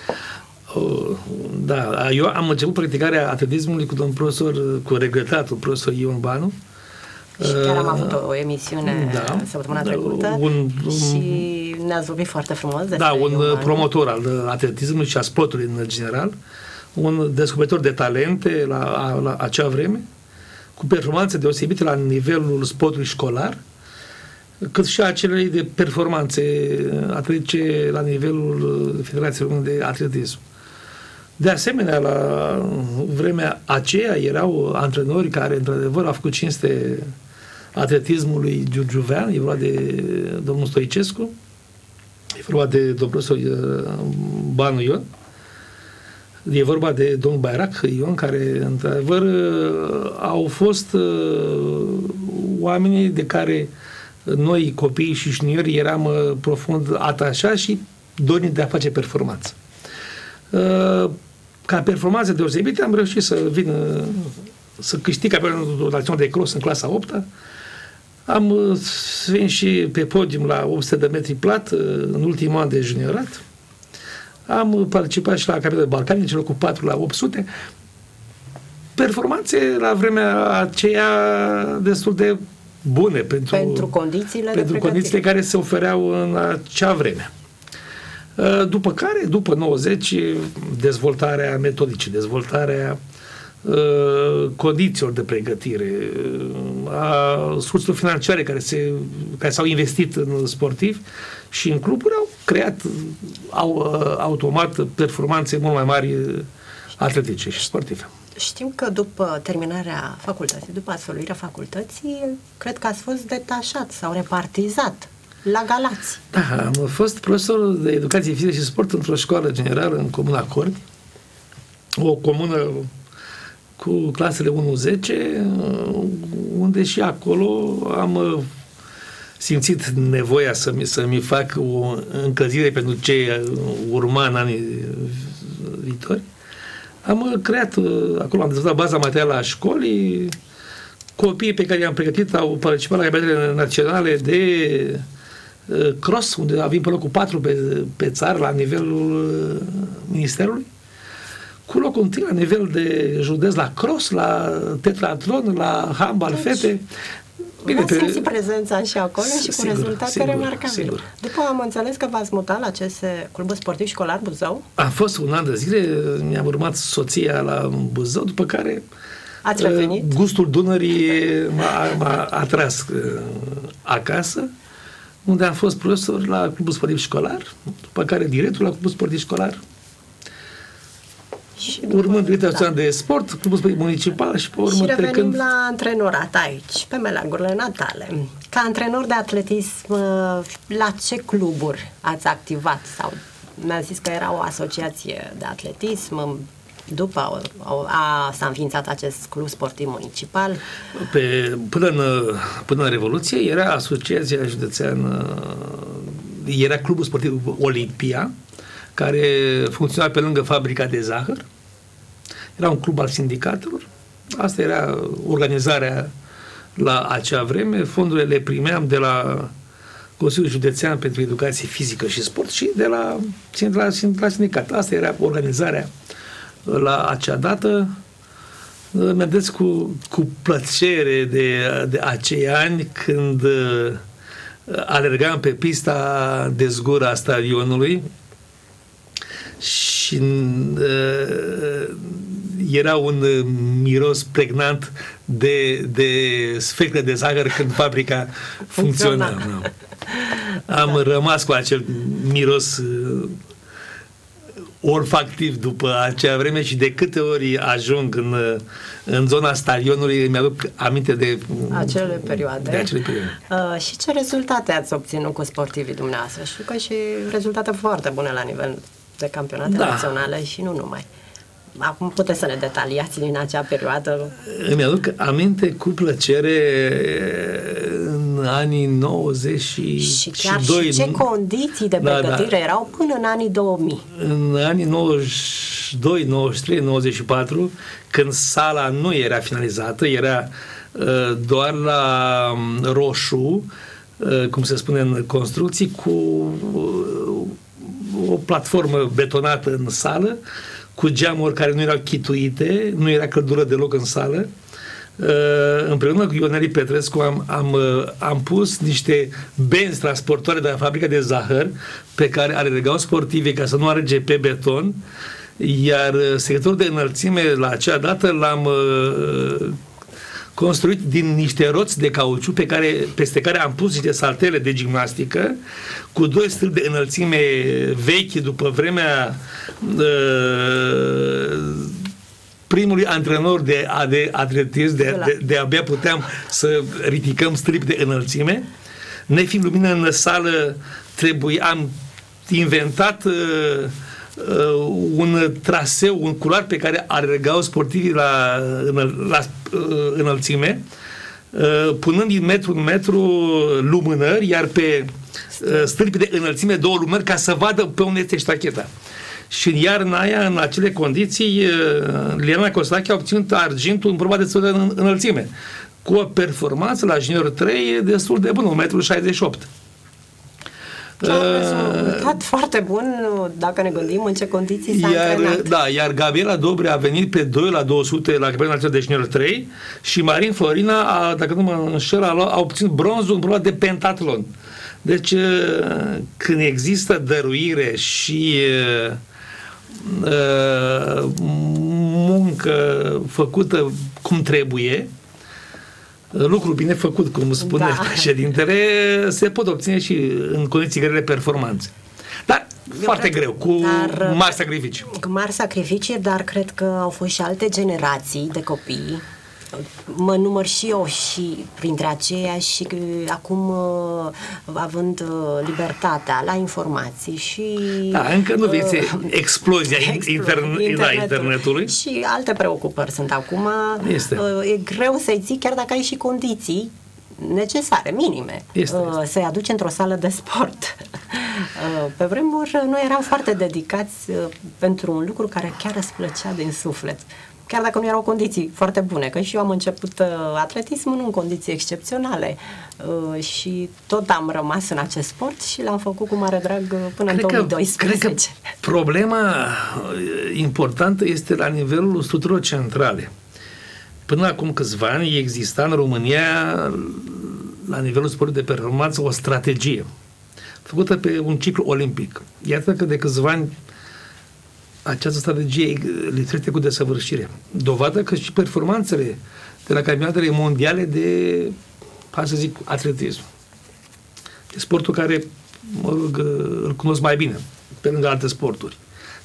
[SPEAKER 2] Uh, da, eu am început practicarea atletismului cu domnul profesor, cu regretatul profesor Ion Banu.
[SPEAKER 1] Și chiar am avut o emisiune da, săptămâna trecută un, un, și ne-ați vorbit foarte frumos despre
[SPEAKER 2] Da, un
[SPEAKER 1] Ion
[SPEAKER 2] promotor al atletismului și a sportului în general, un descoperitor de talente la, la acea vreme, cu performanțe deosebite la nivelul sportului școlar, cât și a celei de performanțe atletice la nivelul Federației Române de Atletism. De asemenea, la vremea aceea erau antrenori care, într-adevăr, au făcut cinste atletismului giurgiuvean. E vorba de domnul Stoicescu, e vorba de domnul profesor Banu Ion, e vorba de domnul Bairac Ion, care, într-adevăr, au fost oamenii de care noi, copiii și juniori, eram profund atașați și dorniți de a face performanță. Ca performanțe deosebite am reușit să vin să câștig campionatul național de cross în clasa a opta. Am venit și pe podium la opt sute de metri plat în ultimul an de juniorat. Am participat și la campionatul balcanic, locul patru la opt sute. Performanțe la vremea aceea destul de bune pentru,
[SPEAKER 1] pentru condițiile,
[SPEAKER 2] pentru
[SPEAKER 1] de
[SPEAKER 2] condițiile care se ofereau în acea vreme. După care, după nouăzeci, dezvoltarea metodicii, dezvoltarea uh, condițiilor de pregătire, a surselor financiare care, se, care s-au investit în sportivi și în cluburi au creat au, uh, automat performanțe mult mai mari atletice și sportive.
[SPEAKER 1] Știu că după terminarea facultății, după absolvirea facultății, cred că ați fost detașat sau repartizat la Galați.
[SPEAKER 2] Da, am fost profesor de educație fizică și sport într-o școală generală în comuna Corni, o comună cu clasele unu zece, unde și acolo am simțit nevoia să-mi, să-mi fac o încălzire pentru ce urma în anii viitori. Am creat, acolo am dezvoltat baza materială a școlii, copiii pe care i-am pregătit au participat la campionatele naționale de cross, unde avem pe locul patru pe, pe țară, la nivelul ministerului, cu locul întâi la nivel de județ la cross, la tetratlon, la handbal deci, fete.
[SPEAKER 1] Bine, v-ați simțit prezența și acolo și
[SPEAKER 2] sigur,
[SPEAKER 1] cu rezultate
[SPEAKER 2] sigur,
[SPEAKER 1] remarcabile.
[SPEAKER 2] Sigur.
[SPEAKER 1] După am înțeles că v-ați mutat la C S Clubul Sportiv Școlar Buzău?
[SPEAKER 2] Am fost un an de zile, mi-a urmat soția la Buzău, după care
[SPEAKER 1] ați revenit?
[SPEAKER 2] Gustul Dunării m-a, m-a atras acasă, unde am fost profesor la Clubul Sportiv Școlar, după care director la Clubul Sportiv Școlar
[SPEAKER 1] Și
[SPEAKER 2] urmând Direcția da. de Sport, Clubul Municipal și pe urmă
[SPEAKER 1] Și revenim
[SPEAKER 2] trecând...
[SPEAKER 1] la antrenorat aici, pe meleagurile natale. Ca antrenor de atletism, la ce cluburi ați activat? Sau mi-a zis că era o asociație de atletism, după a, a, s-a înființat acest club sportiv municipal.
[SPEAKER 2] Pe, până, în, până în Revoluție era Asociația Județeană, era Clubul Sportiv Olimpia, care funcționa pe lângă fabrica de zahăr. Era un club al sindicatelor. Asta era organizarea la acea vreme. Fondurile le primeam de la Consiliul Județean pentru Educație Fizică și Sport și de la, de la, de la sindicat. Asta era organizarea la acea dată. Mi-amintesc cu, cu plăcere de, de acei ani când alergam pe pista de zgură a stadionului și uh, era un miros pregnant de, de sfeclă de zahăr când fabrica funcționa. funcționa. Am da. rămas cu acel miros uh, olfactiv după acea vreme și de câte ori ajung în, în zona stadionului îmi aduc aminte de
[SPEAKER 1] acele perioade.
[SPEAKER 2] De acele perioade.
[SPEAKER 1] Uh, și ce rezultate ați obținut cu sportivii dumneavoastră? Știu că și rezultate foarte bune la nivel de campionate da. naționale și nu numai. Acum puteți să ne detaliați din acea perioadă.
[SPEAKER 2] Îmi aduc aminte cu plăcere în anii nouăzeci și,
[SPEAKER 1] și chiar și doi. Și ce condiții de pregătire da, da. erau până în anii două mii.
[SPEAKER 2] În anii nouăzeci și doi, nouăzeci și trei, nouăzeci și patru, când sala nu era finalizată, era uh, doar la roșu, uh, cum se spune în construcții, cu uh, o platformă betonată în sală, cu geamuri care nu erau chituite, nu era căldură deloc în sală. Împreună cu Ioneli Petrescu am, am, am pus niște benzi transportoare de la fabrica de zahăr pe care alergau sportivii ca să nu alerge pe beton, iar sectorul de înălțime la acea dată l-am construit din niște roți de cauciuc pe care, peste care am pus niște saltele de gimnastică cu doi stâlpi de înălțime vechi după vremea uh, primului antrenor de, de atletism, de, de, de abia puteam să ridicăm stâlpi de înălțime. Nefiind lumină în sală, trebuie, am inventat uh, uh, un traseu, un culoar pe care alergau sportivii la, la uh, înălțime, uh, punând din metru în metru lumânări, iar pe uh, stâlpi de înălțime două lumânări ca să vadă pe unde este ștacheta. Și în iarna aia, în acele condiții, Liana Costache a obținut argintul în proba de în înălțime, cu o performanță la junior trei destul de bună, un metru șaizeci și opt.
[SPEAKER 1] Uh, foarte bun, dacă ne gândim în ce condiții s-a
[SPEAKER 2] iar,
[SPEAKER 1] antrenat.
[SPEAKER 2] Da, iar Gabriela Dobre a venit pe doi la două sute la campionatul național de junior trei și Marin Florina, a, dacă nu mă înșel, a, a obținut bronzul în proba de pentatlon. Deci, când există dăruire și uh, muncă făcută cum trebuie, lucru bine făcut, cum spune da. președintele, se pot obține și în condiții grele performanțe. Dar Eu foarte greu, cu dar, mari sacrificii.
[SPEAKER 1] Cu mari sacrificii, dar cred că au fost și alte generații de copii. Mă număr și eu și printre aceia și acum având libertatea la informații și
[SPEAKER 2] da, încă nu vezi uh, explozia explo- interne- internetul. Da, internetului
[SPEAKER 1] și alte preocupări sunt acum.
[SPEAKER 2] Este.
[SPEAKER 1] Uh, e greu să-i ții chiar dacă ai și condiții necesare, minime,
[SPEAKER 2] este,
[SPEAKER 1] uh,
[SPEAKER 2] este.
[SPEAKER 1] să-i aduci într-o sală de sport. Uh, pe vremuri noi eram foarte dedicați uh, pentru un lucru care chiar îți plăcea din suflet. Chiar dacă nu erau condiții foarte bune, că și eu am început uh, atletismul nu în condiții excepționale uh, și tot am rămas în acest sport și l-am făcut cu mare drag uh, până cred în două mii doisprezece.
[SPEAKER 2] Că, cred că problema importantă este la nivelul structurilor centrale. Până acum câțiva ani exista în România, la nivelul sportului de performanță, o strategie făcută pe un ciclu olimpic. Iată că de câțiva ani această strategie lipsește cu desăvârșire. Dovadă că și performanțele de la campionatele mondiale de, hai să zic, atletism. De sportul care, mă rog, îl cunosc mai bine, pe lângă alte sporturi.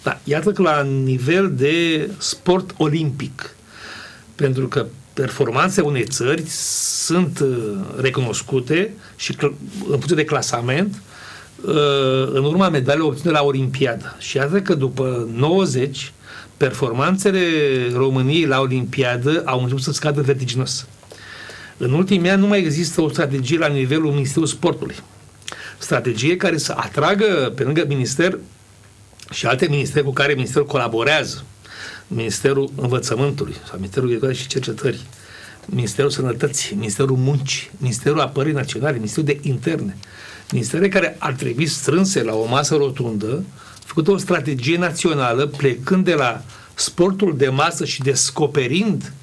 [SPEAKER 2] Da, iată că la nivel de sport olimpic, pentru că performanțele unei țări sunt recunoscute și în funcție de clasament în urma medalelor obținute la Olimpiadă. Și iată că după nouăzeci, performanțele României la Olimpiadă au început să scadă vertiginos. În ultimii ani nu mai există o strategie la nivelul Ministerului Sportului. Strategie care să atragă pe lângă minister și alte ministere cu care ministerul colaborează. Ministerul Învățământului sau Ministerul Educației și Cercetării, Ministerul Sănătății, Ministerul Muncii, Ministerul Apărării Naționale, Ministerul de Interne. Ministere care ar trebui strânse la o masă rotundă, făcută o strategie națională, plecând de la sportul de masă și descoperind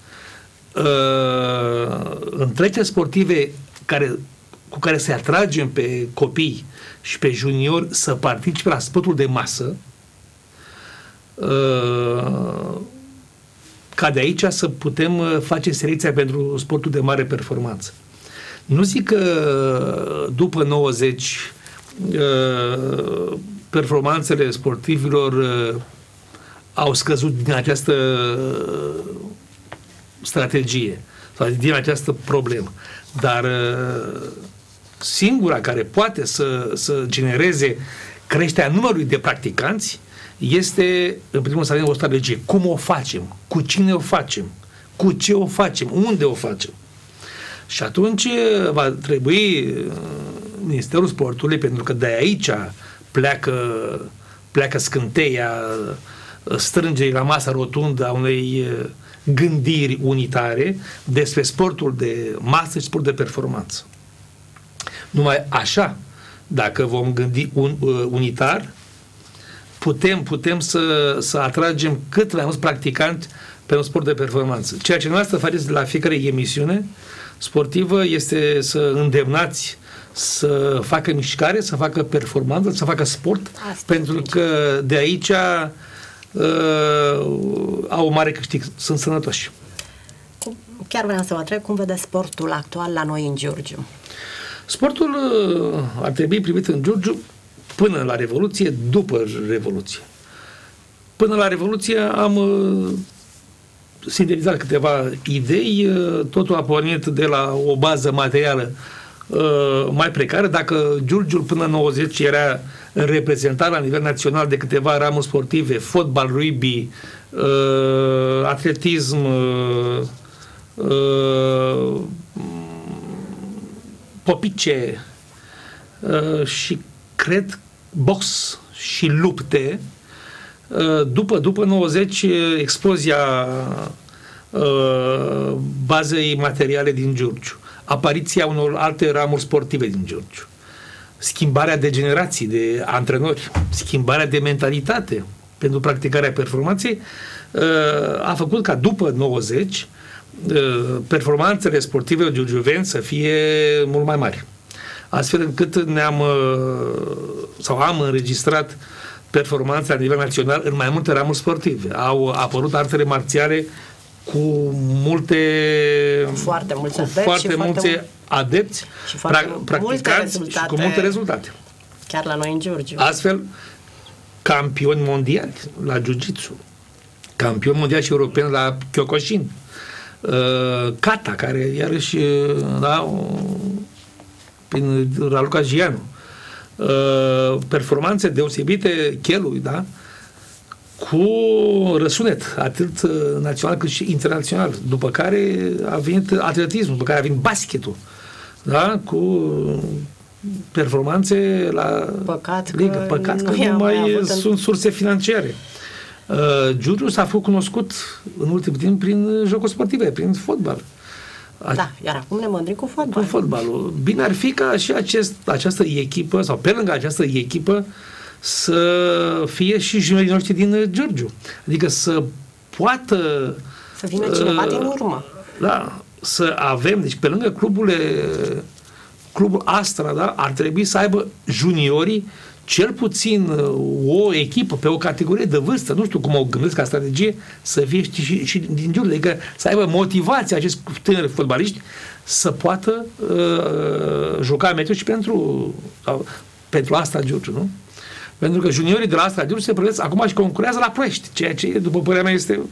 [SPEAKER 2] uh, întreceri sportive care, cu care să atragem pe copii și pe juniori să participe la sportul de masă, uh, ca de aici să putem face selecția pentru sportul de mare performanță. Nu zic că după nouăzeci performanțele sportivilor au scăzut din această strategie sau din această problemă. Dar singura care poate să, să genereze creșterea numărului de practicanți este, în primul rând, o strategie. Cum o facem? Cu cine o facem? Cu ce o facem? Unde o facem? Și atunci va trebui Ministerul Sportului, pentru că de aici pleacă, pleacă scânteia strângerii la masa rotundă a unei gândiri unitare despre sportul de masă și sport de performanță. Numai așa, dacă vom gândi un, unitar, putem, putem să, să atragem cât mai mulți practicanți pe un sport de performanță. Ceea ce noastră faceți la fiecare emisiune sportivă este să îndemnați să facă mișcare, să facă performanță, să facă sport, asta pentru că de aici uh, au un mare câștig, sunt sănătoși.
[SPEAKER 1] Chiar vreau să vă întreb cum vede sportul actual la noi în Giurgiu.
[SPEAKER 2] Sportul uh, ar trebui privit în Giurgiu până la Revoluție, după Revoluție. Până la Revoluție am uh, sintetizat câteva idei, uh, totul a pornit de la o bază materială uh, mai precară. Dacă Giurgiul până în nouăzeci era reprezentat la nivel național de câteva ramuri sportive, fotbal, rugby, uh, atletism, uh, uh, popice uh, și cred box și lupte, uh, după, după nouăzeci explozia uh, bazei materiale din Giurgiu, apariția unor alte ramuri sportive din Giurgiu, schimbarea de generații de antrenori, schimbarea de mentalitate pentru practicarea performanței, uh, a făcut ca după nouăzeci performanțele sportive giurgiuveni să fie mult mai mari. Astfel încât ne-am sau am înregistrat performanțe la nivel național în mai multe ramuri sportive. Au apărut artele marțiale cu multe
[SPEAKER 1] foarte mulți
[SPEAKER 2] cu
[SPEAKER 1] adepți,
[SPEAKER 2] foarte
[SPEAKER 1] și
[SPEAKER 2] mulți
[SPEAKER 1] foarte,
[SPEAKER 2] adepți
[SPEAKER 1] și foarte
[SPEAKER 2] pra, practicanți și cu multe rezultate.
[SPEAKER 1] Chiar la noi în Giurgiu.
[SPEAKER 2] Astfel, campioni mondiali la jiu-jitsu, campioni mondiali și europeni la Kyokushin, Uh, Kata, care iarăși da, prin Raluca Gianu, uh, performanțe deosebite chelui, da, cu răsunet atât național cât și internațional, după care a venit atletismul, după care a venit basketul, da, cu performanțe la
[SPEAKER 1] Păcat
[SPEAKER 2] ligă.
[SPEAKER 1] că
[SPEAKER 2] Păcat
[SPEAKER 1] nu
[SPEAKER 2] că nu mai
[SPEAKER 1] în...
[SPEAKER 2] sunt surse financiare. Uh, Giurgiu s-a făcut cunoscut în ultimul timp prin jocuri sportive, prin fotbal.
[SPEAKER 1] Da, iar acum ne mândrim cu fotbal.
[SPEAKER 2] Cu fotbalul. Bine ar fi ca și acest, această echipă, sau pe lângă această echipă, să fie și juniorii noștri din Giurgiu. Adică să poată...
[SPEAKER 1] Să vină cineva uh, din urmă.
[SPEAKER 2] Da, să avem, deci pe lângă cluburile, clubul Astra, da, ar trebui să aibă juniorii cel puțin o echipă pe o categorie de vârstă, nu știu cum o gândesc ca strategie, să fie și, și, și din Giurgiu, adică să aibă motivația acești tineri fotbaliști să poată uh, juca meciuri și pentru, sau, pentru asta Giurgiu, nu? Pentru că juniorii de la Astra Giurgiu se pregătesc acum și concurează la Ploiești, ceea ce, după părerea mea, este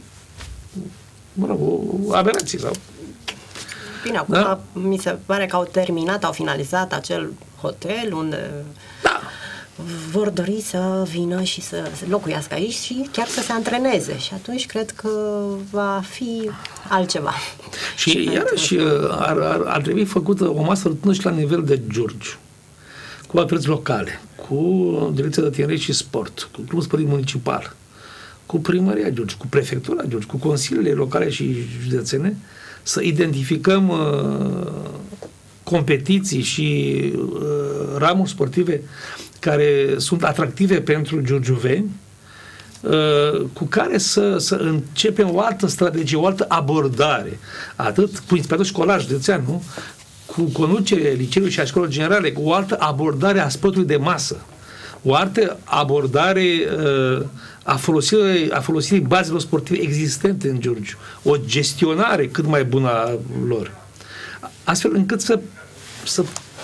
[SPEAKER 2] mă rog, o aberație. Sau...
[SPEAKER 1] Bine, acum da? mi se pare că au terminat, au finalizat acel hotel unde
[SPEAKER 2] da.
[SPEAKER 1] vor dori să vină și să locuiască aici și chiar să se antreneze. Și atunci cred că va fi altceva.
[SPEAKER 2] Și, și iarăși ar, ar, ar trebui făcută o masă rotundă și la nivel de Giurgiu, cu autorități locale, cu Direcția de Tineret și Sport, cu Clubul Sportiv Municipal, cu Primăria Giurgiu, cu Prefectura Giurgiu, cu consiliile locale și județene, să identificăm uh, competiții și uh, ramuri sportive care sunt atractive pentru giurgiuveni, uh, cu care să, să începem o altă strategie, o altă abordare, atât cu inspectorul școlar județean, nu? Cu conducerea liceului și a școlilor generale, cu o altă abordare a sportului de masă, o altă abordare uh, a folosirii, a folosirii bazelor sportive existente în Giurgiu, o gestionare cât mai bună a lor, astfel încât să, să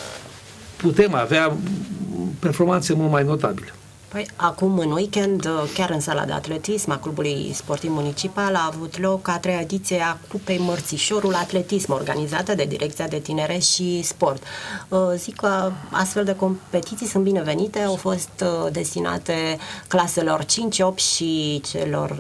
[SPEAKER 2] putem avea performanțe mult mai notabile.
[SPEAKER 1] Păi, acum, în weekend, chiar în sala de atletism a Clubului Sportiv Municipal a avut loc a treia ediție a Cupei Mărțișorul Atletism, organizată de Direcția de Tineret și Sport. Zic că astfel de competiții sunt binevenite, au fost destinate claselor cinci opt și celor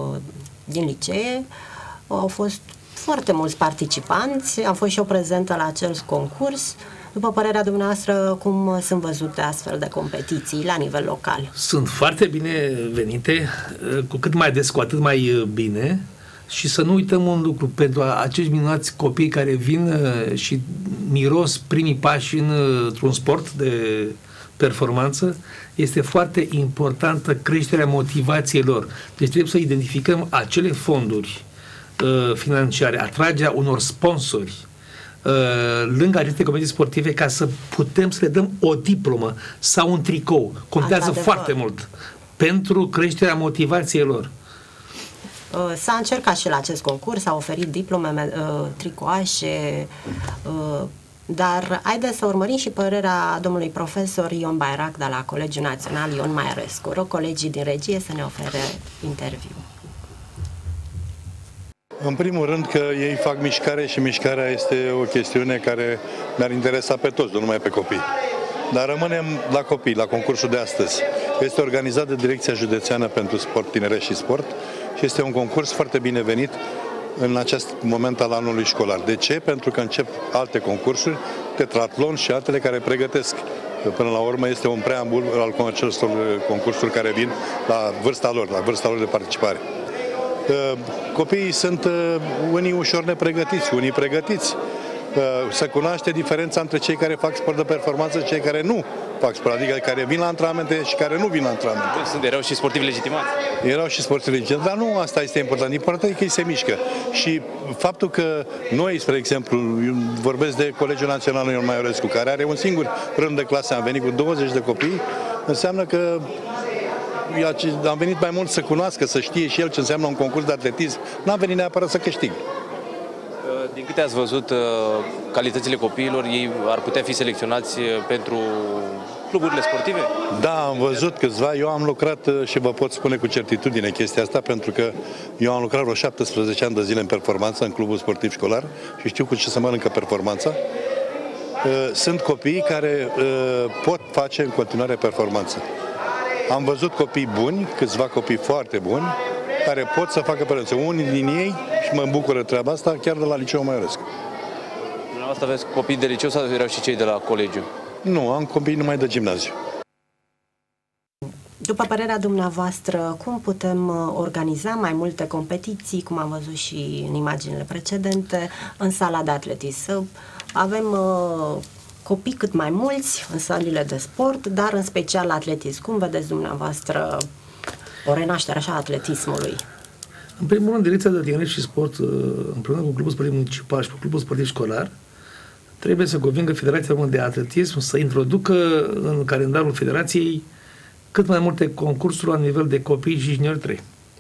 [SPEAKER 1] din licee. Au fost foarte mulți participanți, am fost și eu prezentă la acel concurs. După părerea dumneavoastră, cum sunt văzute astfel de competiții la nivel local?
[SPEAKER 2] Sunt foarte bine venite, cu cât mai des, cu atât mai bine, și să nu uităm un lucru, pentru acești minunați copii care vin și miros primii pași într-un sport de performanță, este foarte importantă creșterea motivației lor. Deci trebuie să identificăm acele fonduri financiare, atragerea unor sponsori lângă aceste competiții sportive, ca să putem să le dăm o diplomă sau un tricou. Contează foarte mult pentru creșterea motivației lor.
[SPEAKER 1] S-a încercat și la acest concurs, s-a oferit diplome, tricoașe, dar haideți să urmărim și părerea domnului profesor Ion Bairac de la Colegiul Național Ion Maierescu. Rog colegii din regie să ne ofere interviu.
[SPEAKER 3] În primul rând că ei fac mișcare și mișcarea este o chestiune care ne-ar interesa pe toți, nu numai pe copii. Dar rămânem la copii, la concursul de astăzi. Este organizat de Direcția Județeană pentru Sport, Tineret și Sport și este un concurs foarte binevenit în acest moment al anului școlar. De ce? Pentru că încep alte concursuri, tetratlon și altele care pregătesc. Până la urmă este un preambul al acestor concursuri care vin la vârsta lor, la vârsta lor de participare. Copiii sunt unii ușor nepregătiți, unii pregătiți. Să cunoaște diferența între cei care fac sport de performanță și cei care nu fac sport, adică care vin la antrenamente și care nu vin la antrenamente.
[SPEAKER 4] Sunt, erau și sportivi legitimați.
[SPEAKER 3] Erau și sportivi legitimați, dar nu asta este important. Important e că ei se mișcă. Și faptul că noi, spre exemplu, vorbesc de Colegiul Național Ion Maiorescu, care are un singur rând de clase, am venit cu douăzeci de copii, înseamnă că am venit mai mult să cunoască, să știe și el ce înseamnă un concurs de atletism. N-am venit neapărat să câștig.
[SPEAKER 4] Din câte ați văzut calitățile copiilor, ei ar putea fi selecționați pentru cluburile sportive?
[SPEAKER 3] Da, am văzut câțiva. Eu am lucrat și vă pot spune cu certitudine chestia asta, pentru că eu am lucrat vreo șaptesprezece ani de zile în performanță, în clubul sportiv școlar și știu cu ce se mănâncă performanța. Sunt copii care pot face în continuare performanță. Am văzut copii buni, câțiva copii foarte buni, care pot să facă performanță. Unii din ei, și mă bucură treaba asta, chiar de la Liceul Maiorescu.
[SPEAKER 4] Dumneavoastră aveți copii de liceu sau erau și cei de la colegiu?
[SPEAKER 3] Nu, am copii numai de gimnaziu.
[SPEAKER 1] După părerea dumneavoastră, cum putem organiza mai multe competiții, cum am văzut și în imaginile precedente, în sala de atletism? Să avem uh, copii cât mai mulți în sălile de sport, dar în special atletism. Cum vedeți dumneavoastră o renaștere așa a atletismului?
[SPEAKER 2] În primul rând, Direcția de Tineret și Sport, împreună cu Clubul Sportiv Municipal și cu Clubul Sportiv Școlar, trebuie să convingă Federația Română de Atletism să introducă în calendarul Federației cât mai multe concursuri la nivel de copii și juniori trei.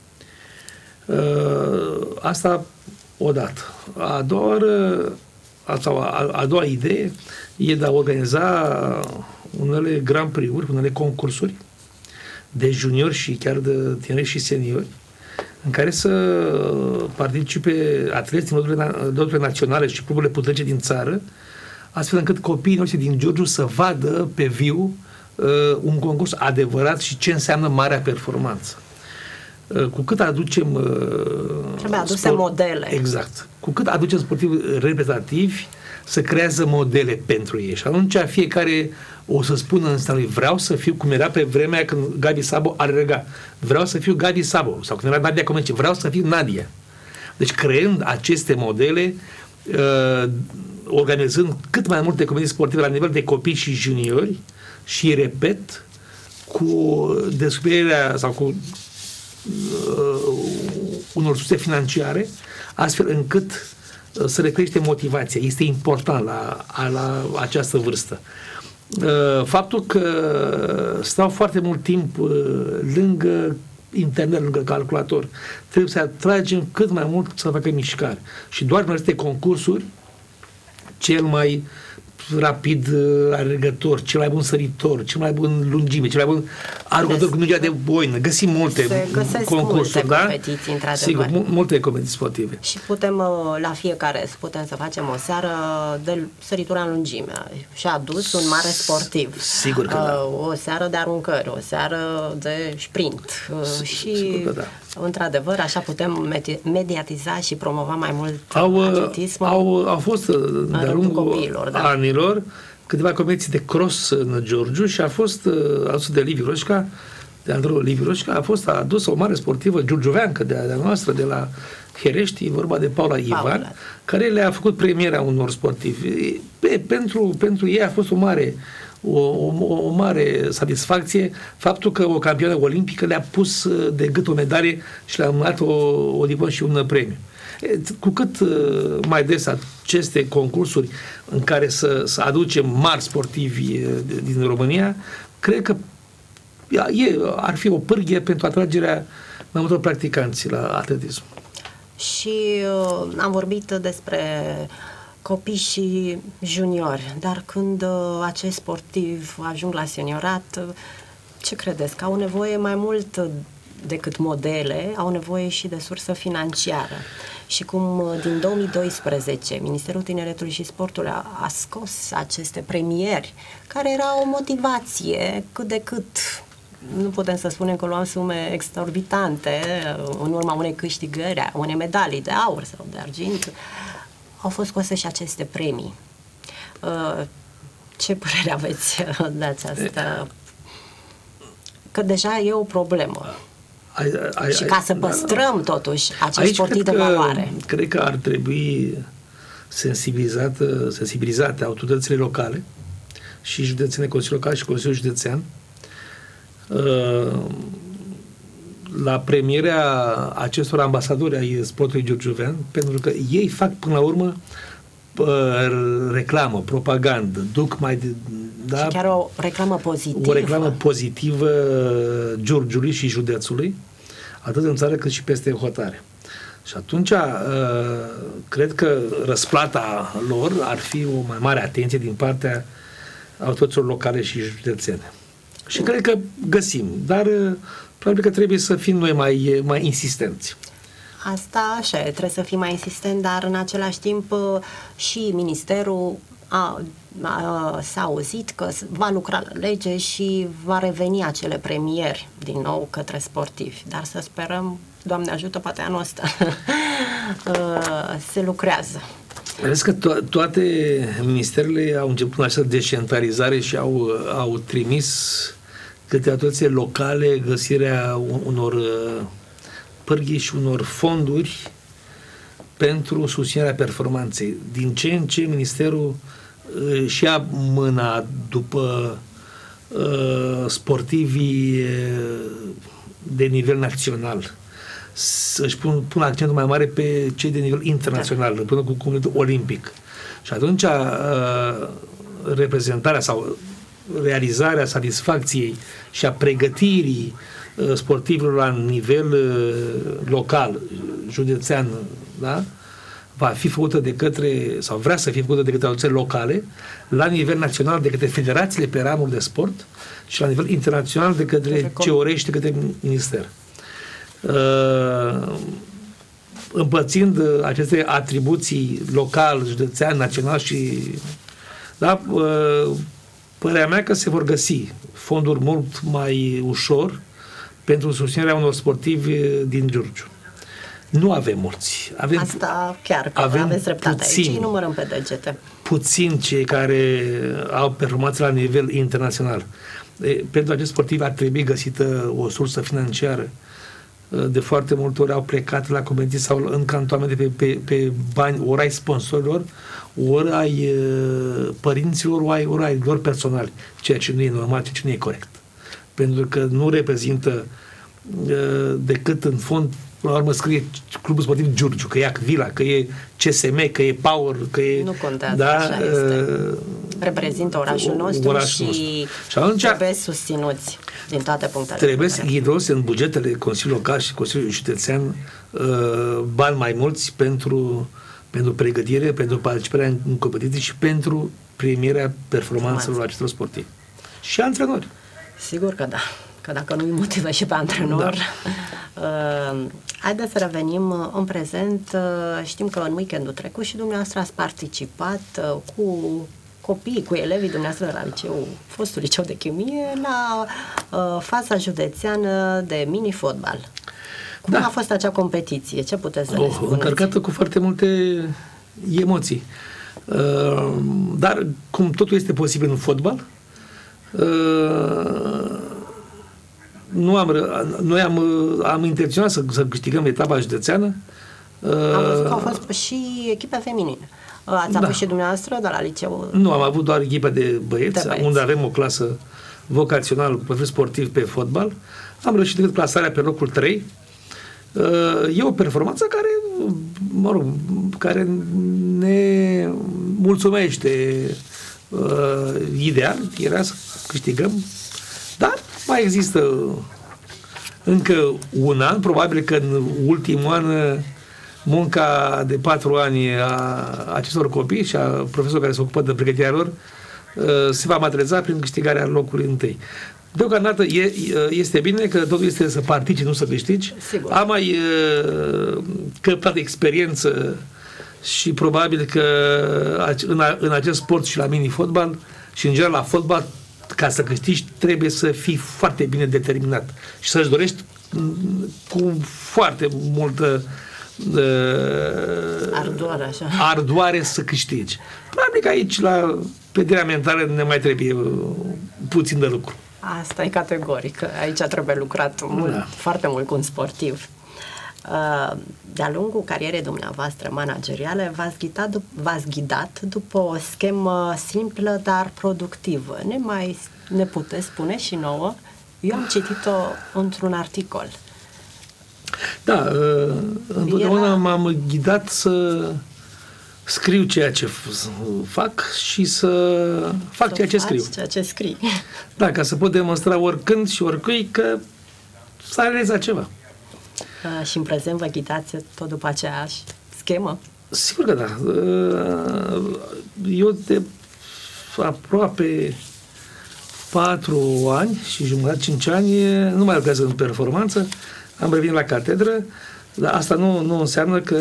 [SPEAKER 2] Asta odată. A doua oară, sau a, a doua idee e de a organiza unele Grand Prix-uri, unele concursuri de juniori și chiar de tineri și seniori, în care să participe atleți din loturile naționale și cluburile puternice din țară, astfel încât copiii noștri din Giurgiu să vadă pe viu uh, un concurs adevărat și ce înseamnă marea performanță. Uh, cu cât aducem uh,
[SPEAKER 1] trebuie aduse
[SPEAKER 2] sport,
[SPEAKER 1] modele.
[SPEAKER 2] Exact. Cu cât aducem sportivi reprezentativi, să creează modele pentru ei. Și atunci fiecare o să spună în stână lui, vreau să fiu cum era pe vremea când Gabi Sabo alerga. Vreau să fiu Gabi Sabo. Sau când era Nadia Comenici. Vreau să fiu Nadia. Deci creând aceste modele, uh, organizând cât mai multe competiții sportive la nivel de copii și juniori și, repet, cu descoperirea sau cu uh, unor surse financiare, astfel încât uh, să le crește motivația. Este important la, la această vârstă. Uh, faptul că stau foarte mult timp uh, lângă internet, lângă calculator, trebuie să atragem cât mai mult să facă mișcare. Și doar în aceste concursuri, cel mai rapid alergător, cel mai bun săritor, cel mai bun lungime, cel mai bun alergător cu lungimea de boină. Găsim multe concursuri,
[SPEAKER 1] multe
[SPEAKER 2] da?
[SPEAKER 1] competiții, într-adevăr.
[SPEAKER 2] Sigur, multe competiții sportive.
[SPEAKER 1] Și putem, la fiecare, putem să facem o seară de săritură în lungime. Și a dus un mare sportiv.
[SPEAKER 2] Sigur că da.
[SPEAKER 1] O seară de aruncări, o seară de sprint. Și,
[SPEAKER 2] sigur că da.
[SPEAKER 1] într-adevăr, așa putem mediatiza și promova mai mult
[SPEAKER 2] au,
[SPEAKER 1] atletismul.
[SPEAKER 2] Au, au fost de-a lungul
[SPEAKER 1] copiilor, da.
[SPEAKER 2] anilor câteva competiții de cross în Giurgiu și a fost adus de Liviu Roșca, de Andrei Liviu Roșca, a fost adusă o mare sportivă giurgiuveancă de a noastră, de la Herești, vorba de Paula Ivan, Paula. care le-a făcut premiera unor sportivi. Pe, pentru, pentru ei a fost o mare O, o, o mare satisfacție faptul că o campioană olimpică le-a pus de gât o medalie și le-a mânat o, o diplomă și un premiu. Cu cât mai des aceste concursuri în care să, să aducem mari sportivi din România, cred că e, ar fi o pârghie pentru atragerea mai multor practicanți la atletism.
[SPEAKER 1] Și uh, am vorbit despre copii și juniori, dar când uh, acești sportivi ajung la seniorat, uh, ce credeți? Că au nevoie mai mult decât modele, au nevoie și de sursă financiară. Și cum uh, din două mii doisprezece Ministerul Tineretului și Sportului a, a scos aceste premieri, care era o motivație cât de cât, nu putem să spunem că luăm sume exorbitante în urma unei câștigări, unei medalii de aur sau de argint, au fost scoase și aceste premii. Ce părere aveți de aceasta? Că deja e o problemă.
[SPEAKER 2] Ai, ai,
[SPEAKER 1] și ca să păstrăm da, totuși acești sportivi de valoare.
[SPEAKER 2] Cred că ar trebui sensibilizate, sensibilizate autoritățile locale și județene, Consiliul Local și Consiliul Județean la premierea acestor ambasadori ai sportului giurgiuvean, pentru că ei fac până la urmă reclamă, propagandă, duc mai de, da,
[SPEAKER 1] și chiar o reclamă pozitivă.
[SPEAKER 2] O reclamă pozitivă Giurgiului și județului, atât în țară cât și peste hotare. Și atunci cred că răsplata lor ar fi o mai mare atenție din partea autorităților locale și județene. Și cred că găsim, dar probabil că trebuie să fim noi mai, mai insistenți.
[SPEAKER 1] Asta așa, trebuie să fim mai insistent, dar în același timp și Ministerul a, a, s-a auzit că va lucra la lege și va reveni acele premieri din nou către sportivi. Dar să sperăm, Doamne ajută, poate anul ăsta se lucrează.
[SPEAKER 2] Vedeți că to- toate ministerele au început această descentralizare și au, au trimis către autoritățile locale găsirea unor pârghii și unor fonduri pentru susținerea performanței. Din ce în ce ministerul își ia mâna după uh, sportivii de nivel național, să-și pun, pun accentul mai mare pe cei de nivel internațional, da, până cu Comitetul Olimpic. Și atunci uh, reprezentarea sau realizarea satisfacției și a pregătirii uh, sportivilor la nivel uh, local, județean, da, va fi făcută de către, sau vrea să fie făcută de către autorități locale, la nivel național de către federațiile pe ramuri de sport și la nivel internațional de către C O R și de către minister. Uh, împărțind aceste atribuții local, județean, național și da, uh, părerea mea că se vor găsi fonduri mult mai ușor pentru susținerea unor sportivi din Giurgiu. Nu avem mulți. Avem,
[SPEAKER 1] Asta chiar, că
[SPEAKER 2] avem
[SPEAKER 1] aveți dreptate
[SPEAKER 2] puțini,
[SPEAKER 1] aici, îi numărăm pe degete.
[SPEAKER 2] Puțin cei care au performanțe la nivel internațional. E, pentru acest sportiv ar trebui găsită o sursă financiară. De foarte multe ori au plecat la competiții sau în cantonamente pe, pe, pe bani, ori ai sponsorilor, ori ai părinților, ori ai, ori ai lor personali, ceea ce nu e normal, ceea ce nu e corect. Pentru că nu reprezintă decât în fond, la urmă scrie Clubul Sportiv Giurgiu, că e Acvila, că e C S M, că e Power, că e...
[SPEAKER 1] Nu contează,
[SPEAKER 2] da,
[SPEAKER 1] așa este. Reprezintă orașul nostru
[SPEAKER 2] orașul
[SPEAKER 1] și,
[SPEAKER 2] nostru. Și atunci
[SPEAKER 1] trebuie susținuți din toate punctele.
[SPEAKER 2] Trebuie să ghidose în bugetele Consiliului Local și Consiliului Județean bani mai mulți pentru, pentru pregătire, pentru participarea în, în competiții și pentru premierea performanțelor acestor sportivi. Și antrenori.
[SPEAKER 1] Sigur că da. Că dacă nu-i motivă și pe antrenor. Da. Uh, haideți să revenim în prezent. Uh, știm că în weekendul trecut și dumneavoastră ați participat uh, cu copiii, cu elevii dumneavoastră de la liceu, fostul liceu de chimie, la uh, faza județeană de mini-fotbal. Cum da. a fost acea competiție? Ce puteți să oh, ne spuneți?
[SPEAKER 2] Încărcată cu foarte multe emoții. Uh, dar cum totul este posibil în fotbal, uh, Nu am, noi am, am intenționat să, să câștigăm etapa județeană.
[SPEAKER 1] Am văzut că au fost și echipe feminine. Ați da. avut și dumneavoastră de la liceu?
[SPEAKER 2] Nu, am avut doar echipa de băieți,
[SPEAKER 1] de băieți,
[SPEAKER 2] unde avem o clasă vocațională cu profil sportiv pe fotbal. Am reușit decât clasarea pe locul trei. E o performanță care, mă rog, care ne mulțumește. Ideal era să câștigăm, dar mai există încă un an, probabil că în ultimul an munca de patru ani a acestor copii și a profesorilor care se ocupă de pregătirea lor se va materializa prin câștigarea locului întâi. Deocamdată e, este bine că totul este să participi, nu să câștigi.
[SPEAKER 1] Sigur.
[SPEAKER 2] Am mai căpătat experiență și probabil că în, a, în acest sport și la mini-fotbal și în general la fotbal, ca să câștigi, trebuie să fii foarte bine determinat și să-ți dorești cu foarte multă uh,
[SPEAKER 1] ardoare, așa.
[SPEAKER 2] ardoare să câștigi. Probabil că aici, la pederea mentală, ne mai trebuie uh, puțin de lucru.
[SPEAKER 1] Asta e categoric. Aici trebuie lucrat mult, da. foarte mult cu un sportiv. Uh, de-a lungul carierei dumneavoastră manageriale v-ați ghidat, v-ați ghidat după o schemă simplă, dar productivă. Ne mai ne puteți spune și nouă? Eu am citit-o într-un articol.
[SPEAKER 2] Da, uh, întotdeauna Era... m-am ghidat să scriu ceea ce fac și să fac
[SPEAKER 1] să
[SPEAKER 2] ceea ce scriu.
[SPEAKER 1] ceea ce scrii.
[SPEAKER 2] Da, ca să pot demonstra oricând și oricui că s-a realizat ceva.
[SPEAKER 1] Uh, și în prezent vă ghidați tot după aceeași schemă?
[SPEAKER 2] Sigur că da. Uh, eu de aproape patru ani și jumătate, cinci ani, nu mai lucrez în performanță, am revenit la catedră, dar asta nu, nu înseamnă că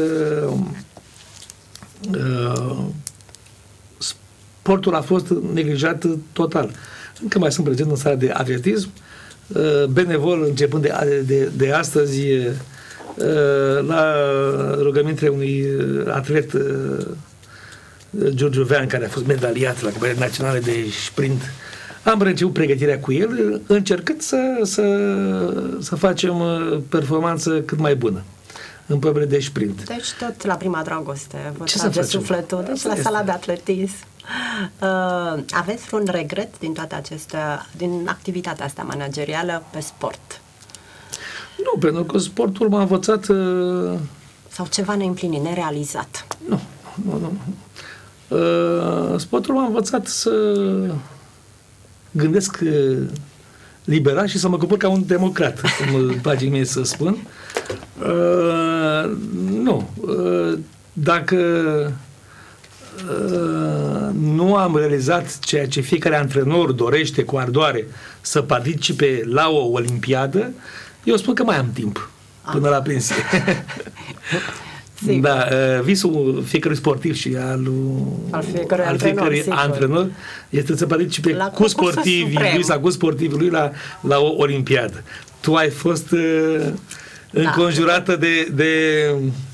[SPEAKER 2] uh, sportul a fost neglijat total. Încă mai sunt prezent în sala de atletism, uh, benevol începând de, de, de astăzi, uh, la rugămintele unui atlet uh, giurgiuvean care a fost medaliat la competiții naționale de sprint. Am început pregătirea cu el, încercând să, să, să facem performanță cât mai bună în probele de sprint.
[SPEAKER 1] Deci tot la prima dragoste vă
[SPEAKER 2] Ce
[SPEAKER 1] trage
[SPEAKER 2] să
[SPEAKER 1] sufletul, deci
[SPEAKER 2] Asta
[SPEAKER 1] la
[SPEAKER 2] este.
[SPEAKER 1] sala de atletism. Uh, aveți vreun regret din toate acestea, din activitatea asta managerială pe sport?
[SPEAKER 2] Nu, pentru că sportul m-a învățat... Uh...
[SPEAKER 1] Sau ceva neîmplinit, nerealizat?
[SPEAKER 2] Nu, nu, nu. Uh, sportul m-a învățat să gândesc uh, liberal și să mă compor ca un democrat, cum îmi place mie să spun. Uh, nu. Uh, dacă nu am realizat ceea ce fiecare antrenor dorește cu ardoare, să participe la o olimpiadă, eu spun că mai am timp până la pensie. Da, visul fiecărui sportiv și al,
[SPEAKER 1] al fiecărui
[SPEAKER 2] al
[SPEAKER 1] antrenor,
[SPEAKER 2] fiecărui antrenor este să participe
[SPEAKER 1] la
[SPEAKER 2] cu sportivii lui sau cu sportivii lui la, la o olimpiadă. Tu ai fost uh, înconjurată da. de, de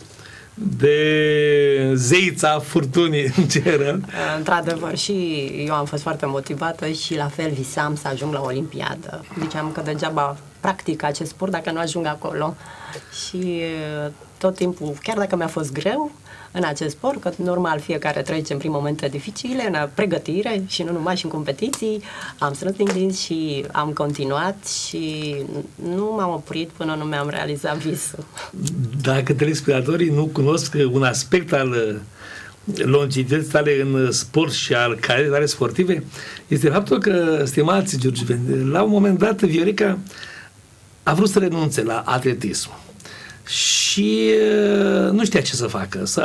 [SPEAKER 2] de zeița furtunii în cer.
[SPEAKER 1] Într-adevăr, și eu am fost foarte motivată și la fel visam să ajung la Olimpiadă. Ziceam că degeaba practic acest sport dacă nu ajung acolo. Și tot timpul, chiar dacă mi-a fost greu în acest sport, că normal fiecare trece prin momente dificile, în pregătire și nu numai și în competiții, am strâns din dinți și am continuat și nu m-am oprit până nu mi-am realizat visul.
[SPEAKER 2] Dacă telespectatorii nu cunosc un aspect al longevității tale în sport și al carierei tale sportive, este faptul că, stimați giurgiuveni, la un moment dat Viorica a vrut să renunțe la atletism și nu știa ce să facă, să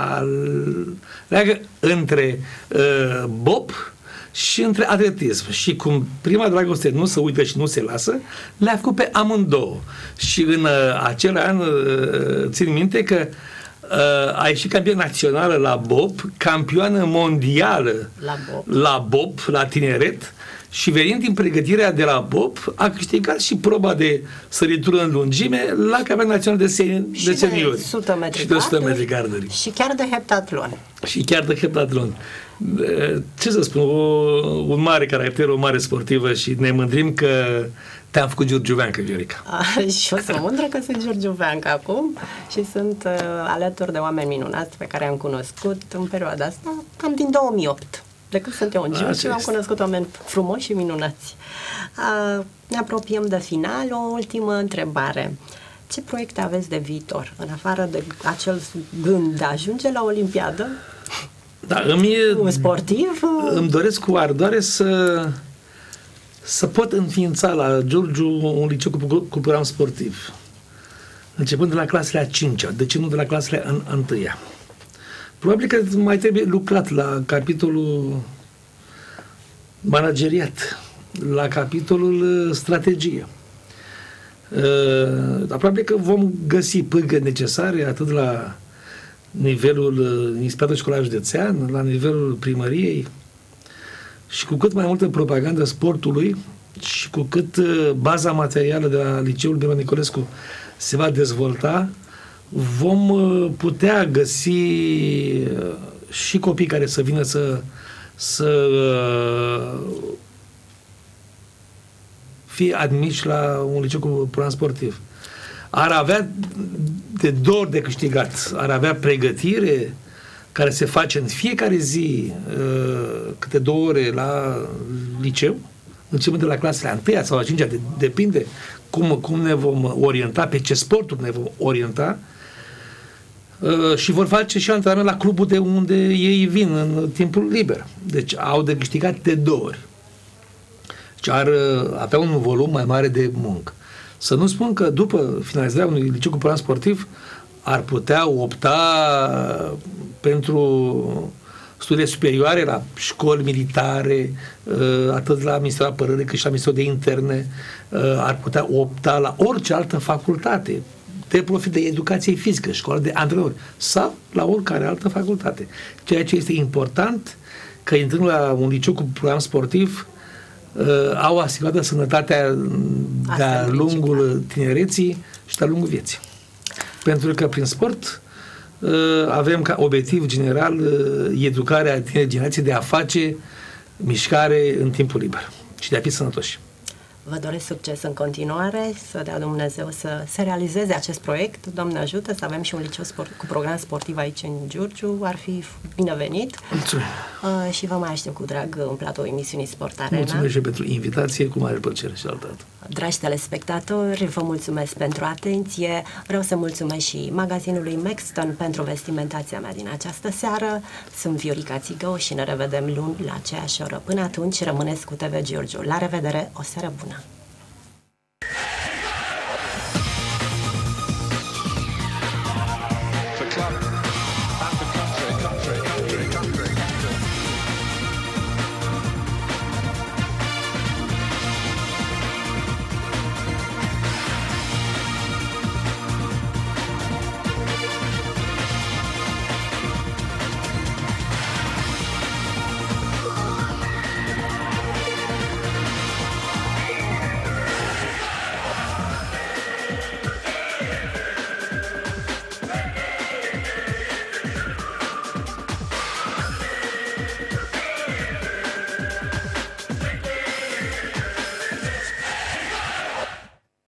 [SPEAKER 2] aleagă între uh, bob și între atletism. Și cum prima dragoste nu se uită și nu se lasă, le-a făcut pe amândouă. Și în uh, acel an uh, țin minte că uh, a ieșit campion națională la bob, campioană mondială
[SPEAKER 1] la bob,
[SPEAKER 2] la, bob, la tineret, și venind din pregătirea de la bob, a câștigat și proba de săritură în lungime la campionatul național de, se, de seniori.
[SPEAKER 1] Și de o sută metri,
[SPEAKER 2] și de o sută metri gardări.
[SPEAKER 1] Și chiar de heptatlon.
[SPEAKER 2] Și chiar de heptatlon. Ce să spun, o, un mare caracter, o mare sportivă și ne mândrim că te-am făcut giurgiuveancă, Viorica.
[SPEAKER 1] A, și eu sunt mândră că sunt giurgiuveancă acum și sunt uh, alături de oameni minunați pe care am cunoscut în perioada asta, cam din două mii opt. De când sunt eu în Giurgiu, am cunoscut oameni frumoși și minunați. Uh, ne apropiem de final. O ultimă întrebare. Ce proiecte aveți de viitor? În afară de acel gând de a ajunge la Olimpiadă?
[SPEAKER 2] Da, îmi,
[SPEAKER 1] un sportiv?
[SPEAKER 2] Îmi doresc cu ardoare să să pot înființa la Giurgiu un liceu cu, cu program sportiv. Începând de la clasele a cincea, de ce nu de la clasele a întâia? Probabil că mai trebuie lucrat la capitolul manageriat, la capitolul strategie. Uh, dar probabil că vom găsi pârgă necesare atât la nivelul Inspectorului Școlar Județean, la nivelul primăriei, și cu cât mai multă propagandă sportului și cu cât baza materială de la Liceul Miron Nicolescu se va dezvolta, vom putea găsi și copii care să vină să, să fie admiși la un liceu cu program sportiv. Ar avea de dor de câștigat, ar avea pregătire care se face în fiecare zi câte două ore la liceu, începând de la clasele a întâia sau a cincea, de, depinde cum, cum ne vom orienta, pe ce sporturi ne vom orienta, uh, și vor face și antrenament la clubul de unde ei vin în timpul liber. Deci au de câștigat de două ori. Deci ar uh, avea un volum mai mare de muncă. Să nu spun că după finalizarea unui liceu cu program sportiv ar putea opta pentru studii superioare la școli militare, atât la Ministerul Apărării cât și la Ministerul de Interne, ar putea opta la orice altă facultate de profil de educație fizică, școală de antrenori sau la oricare altă facultate. Ceea ce este important, că intrând la un liceu cu program sportiv, au asigurată sănătatea de-a lungul tinereții și de-a lungul vieții. Pentru că prin sport avem ca obiectiv general educarea tineri generații de a face mișcare în timpul liber și de a fi sănătoși.
[SPEAKER 1] Vă doresc succes în continuare, să dea Dumnezeu să se realizeze acest proiect. Doamne ajută să avem și un liceu sport, cu program sportiv aici în Giurgiu, ar fi binevenit.
[SPEAKER 2] Mulțumesc.
[SPEAKER 1] Uh, și vă mai aștept cu drag în platou emisiunii Sport Arena.
[SPEAKER 2] Mulțumesc și pentru invitație, cu mare plăcere și altă dată.
[SPEAKER 1] Dragi telespectatori, vă mulțumesc pentru atenție. Vreau să mulțumesc și magazinului Maxton pentru vestimentația mea din această seară. Sunt Viorica Țigău și ne revedem luni la aceeași oră. Până atunci, rămâneți cu T V Giurgiu. La revedere, o seară bună!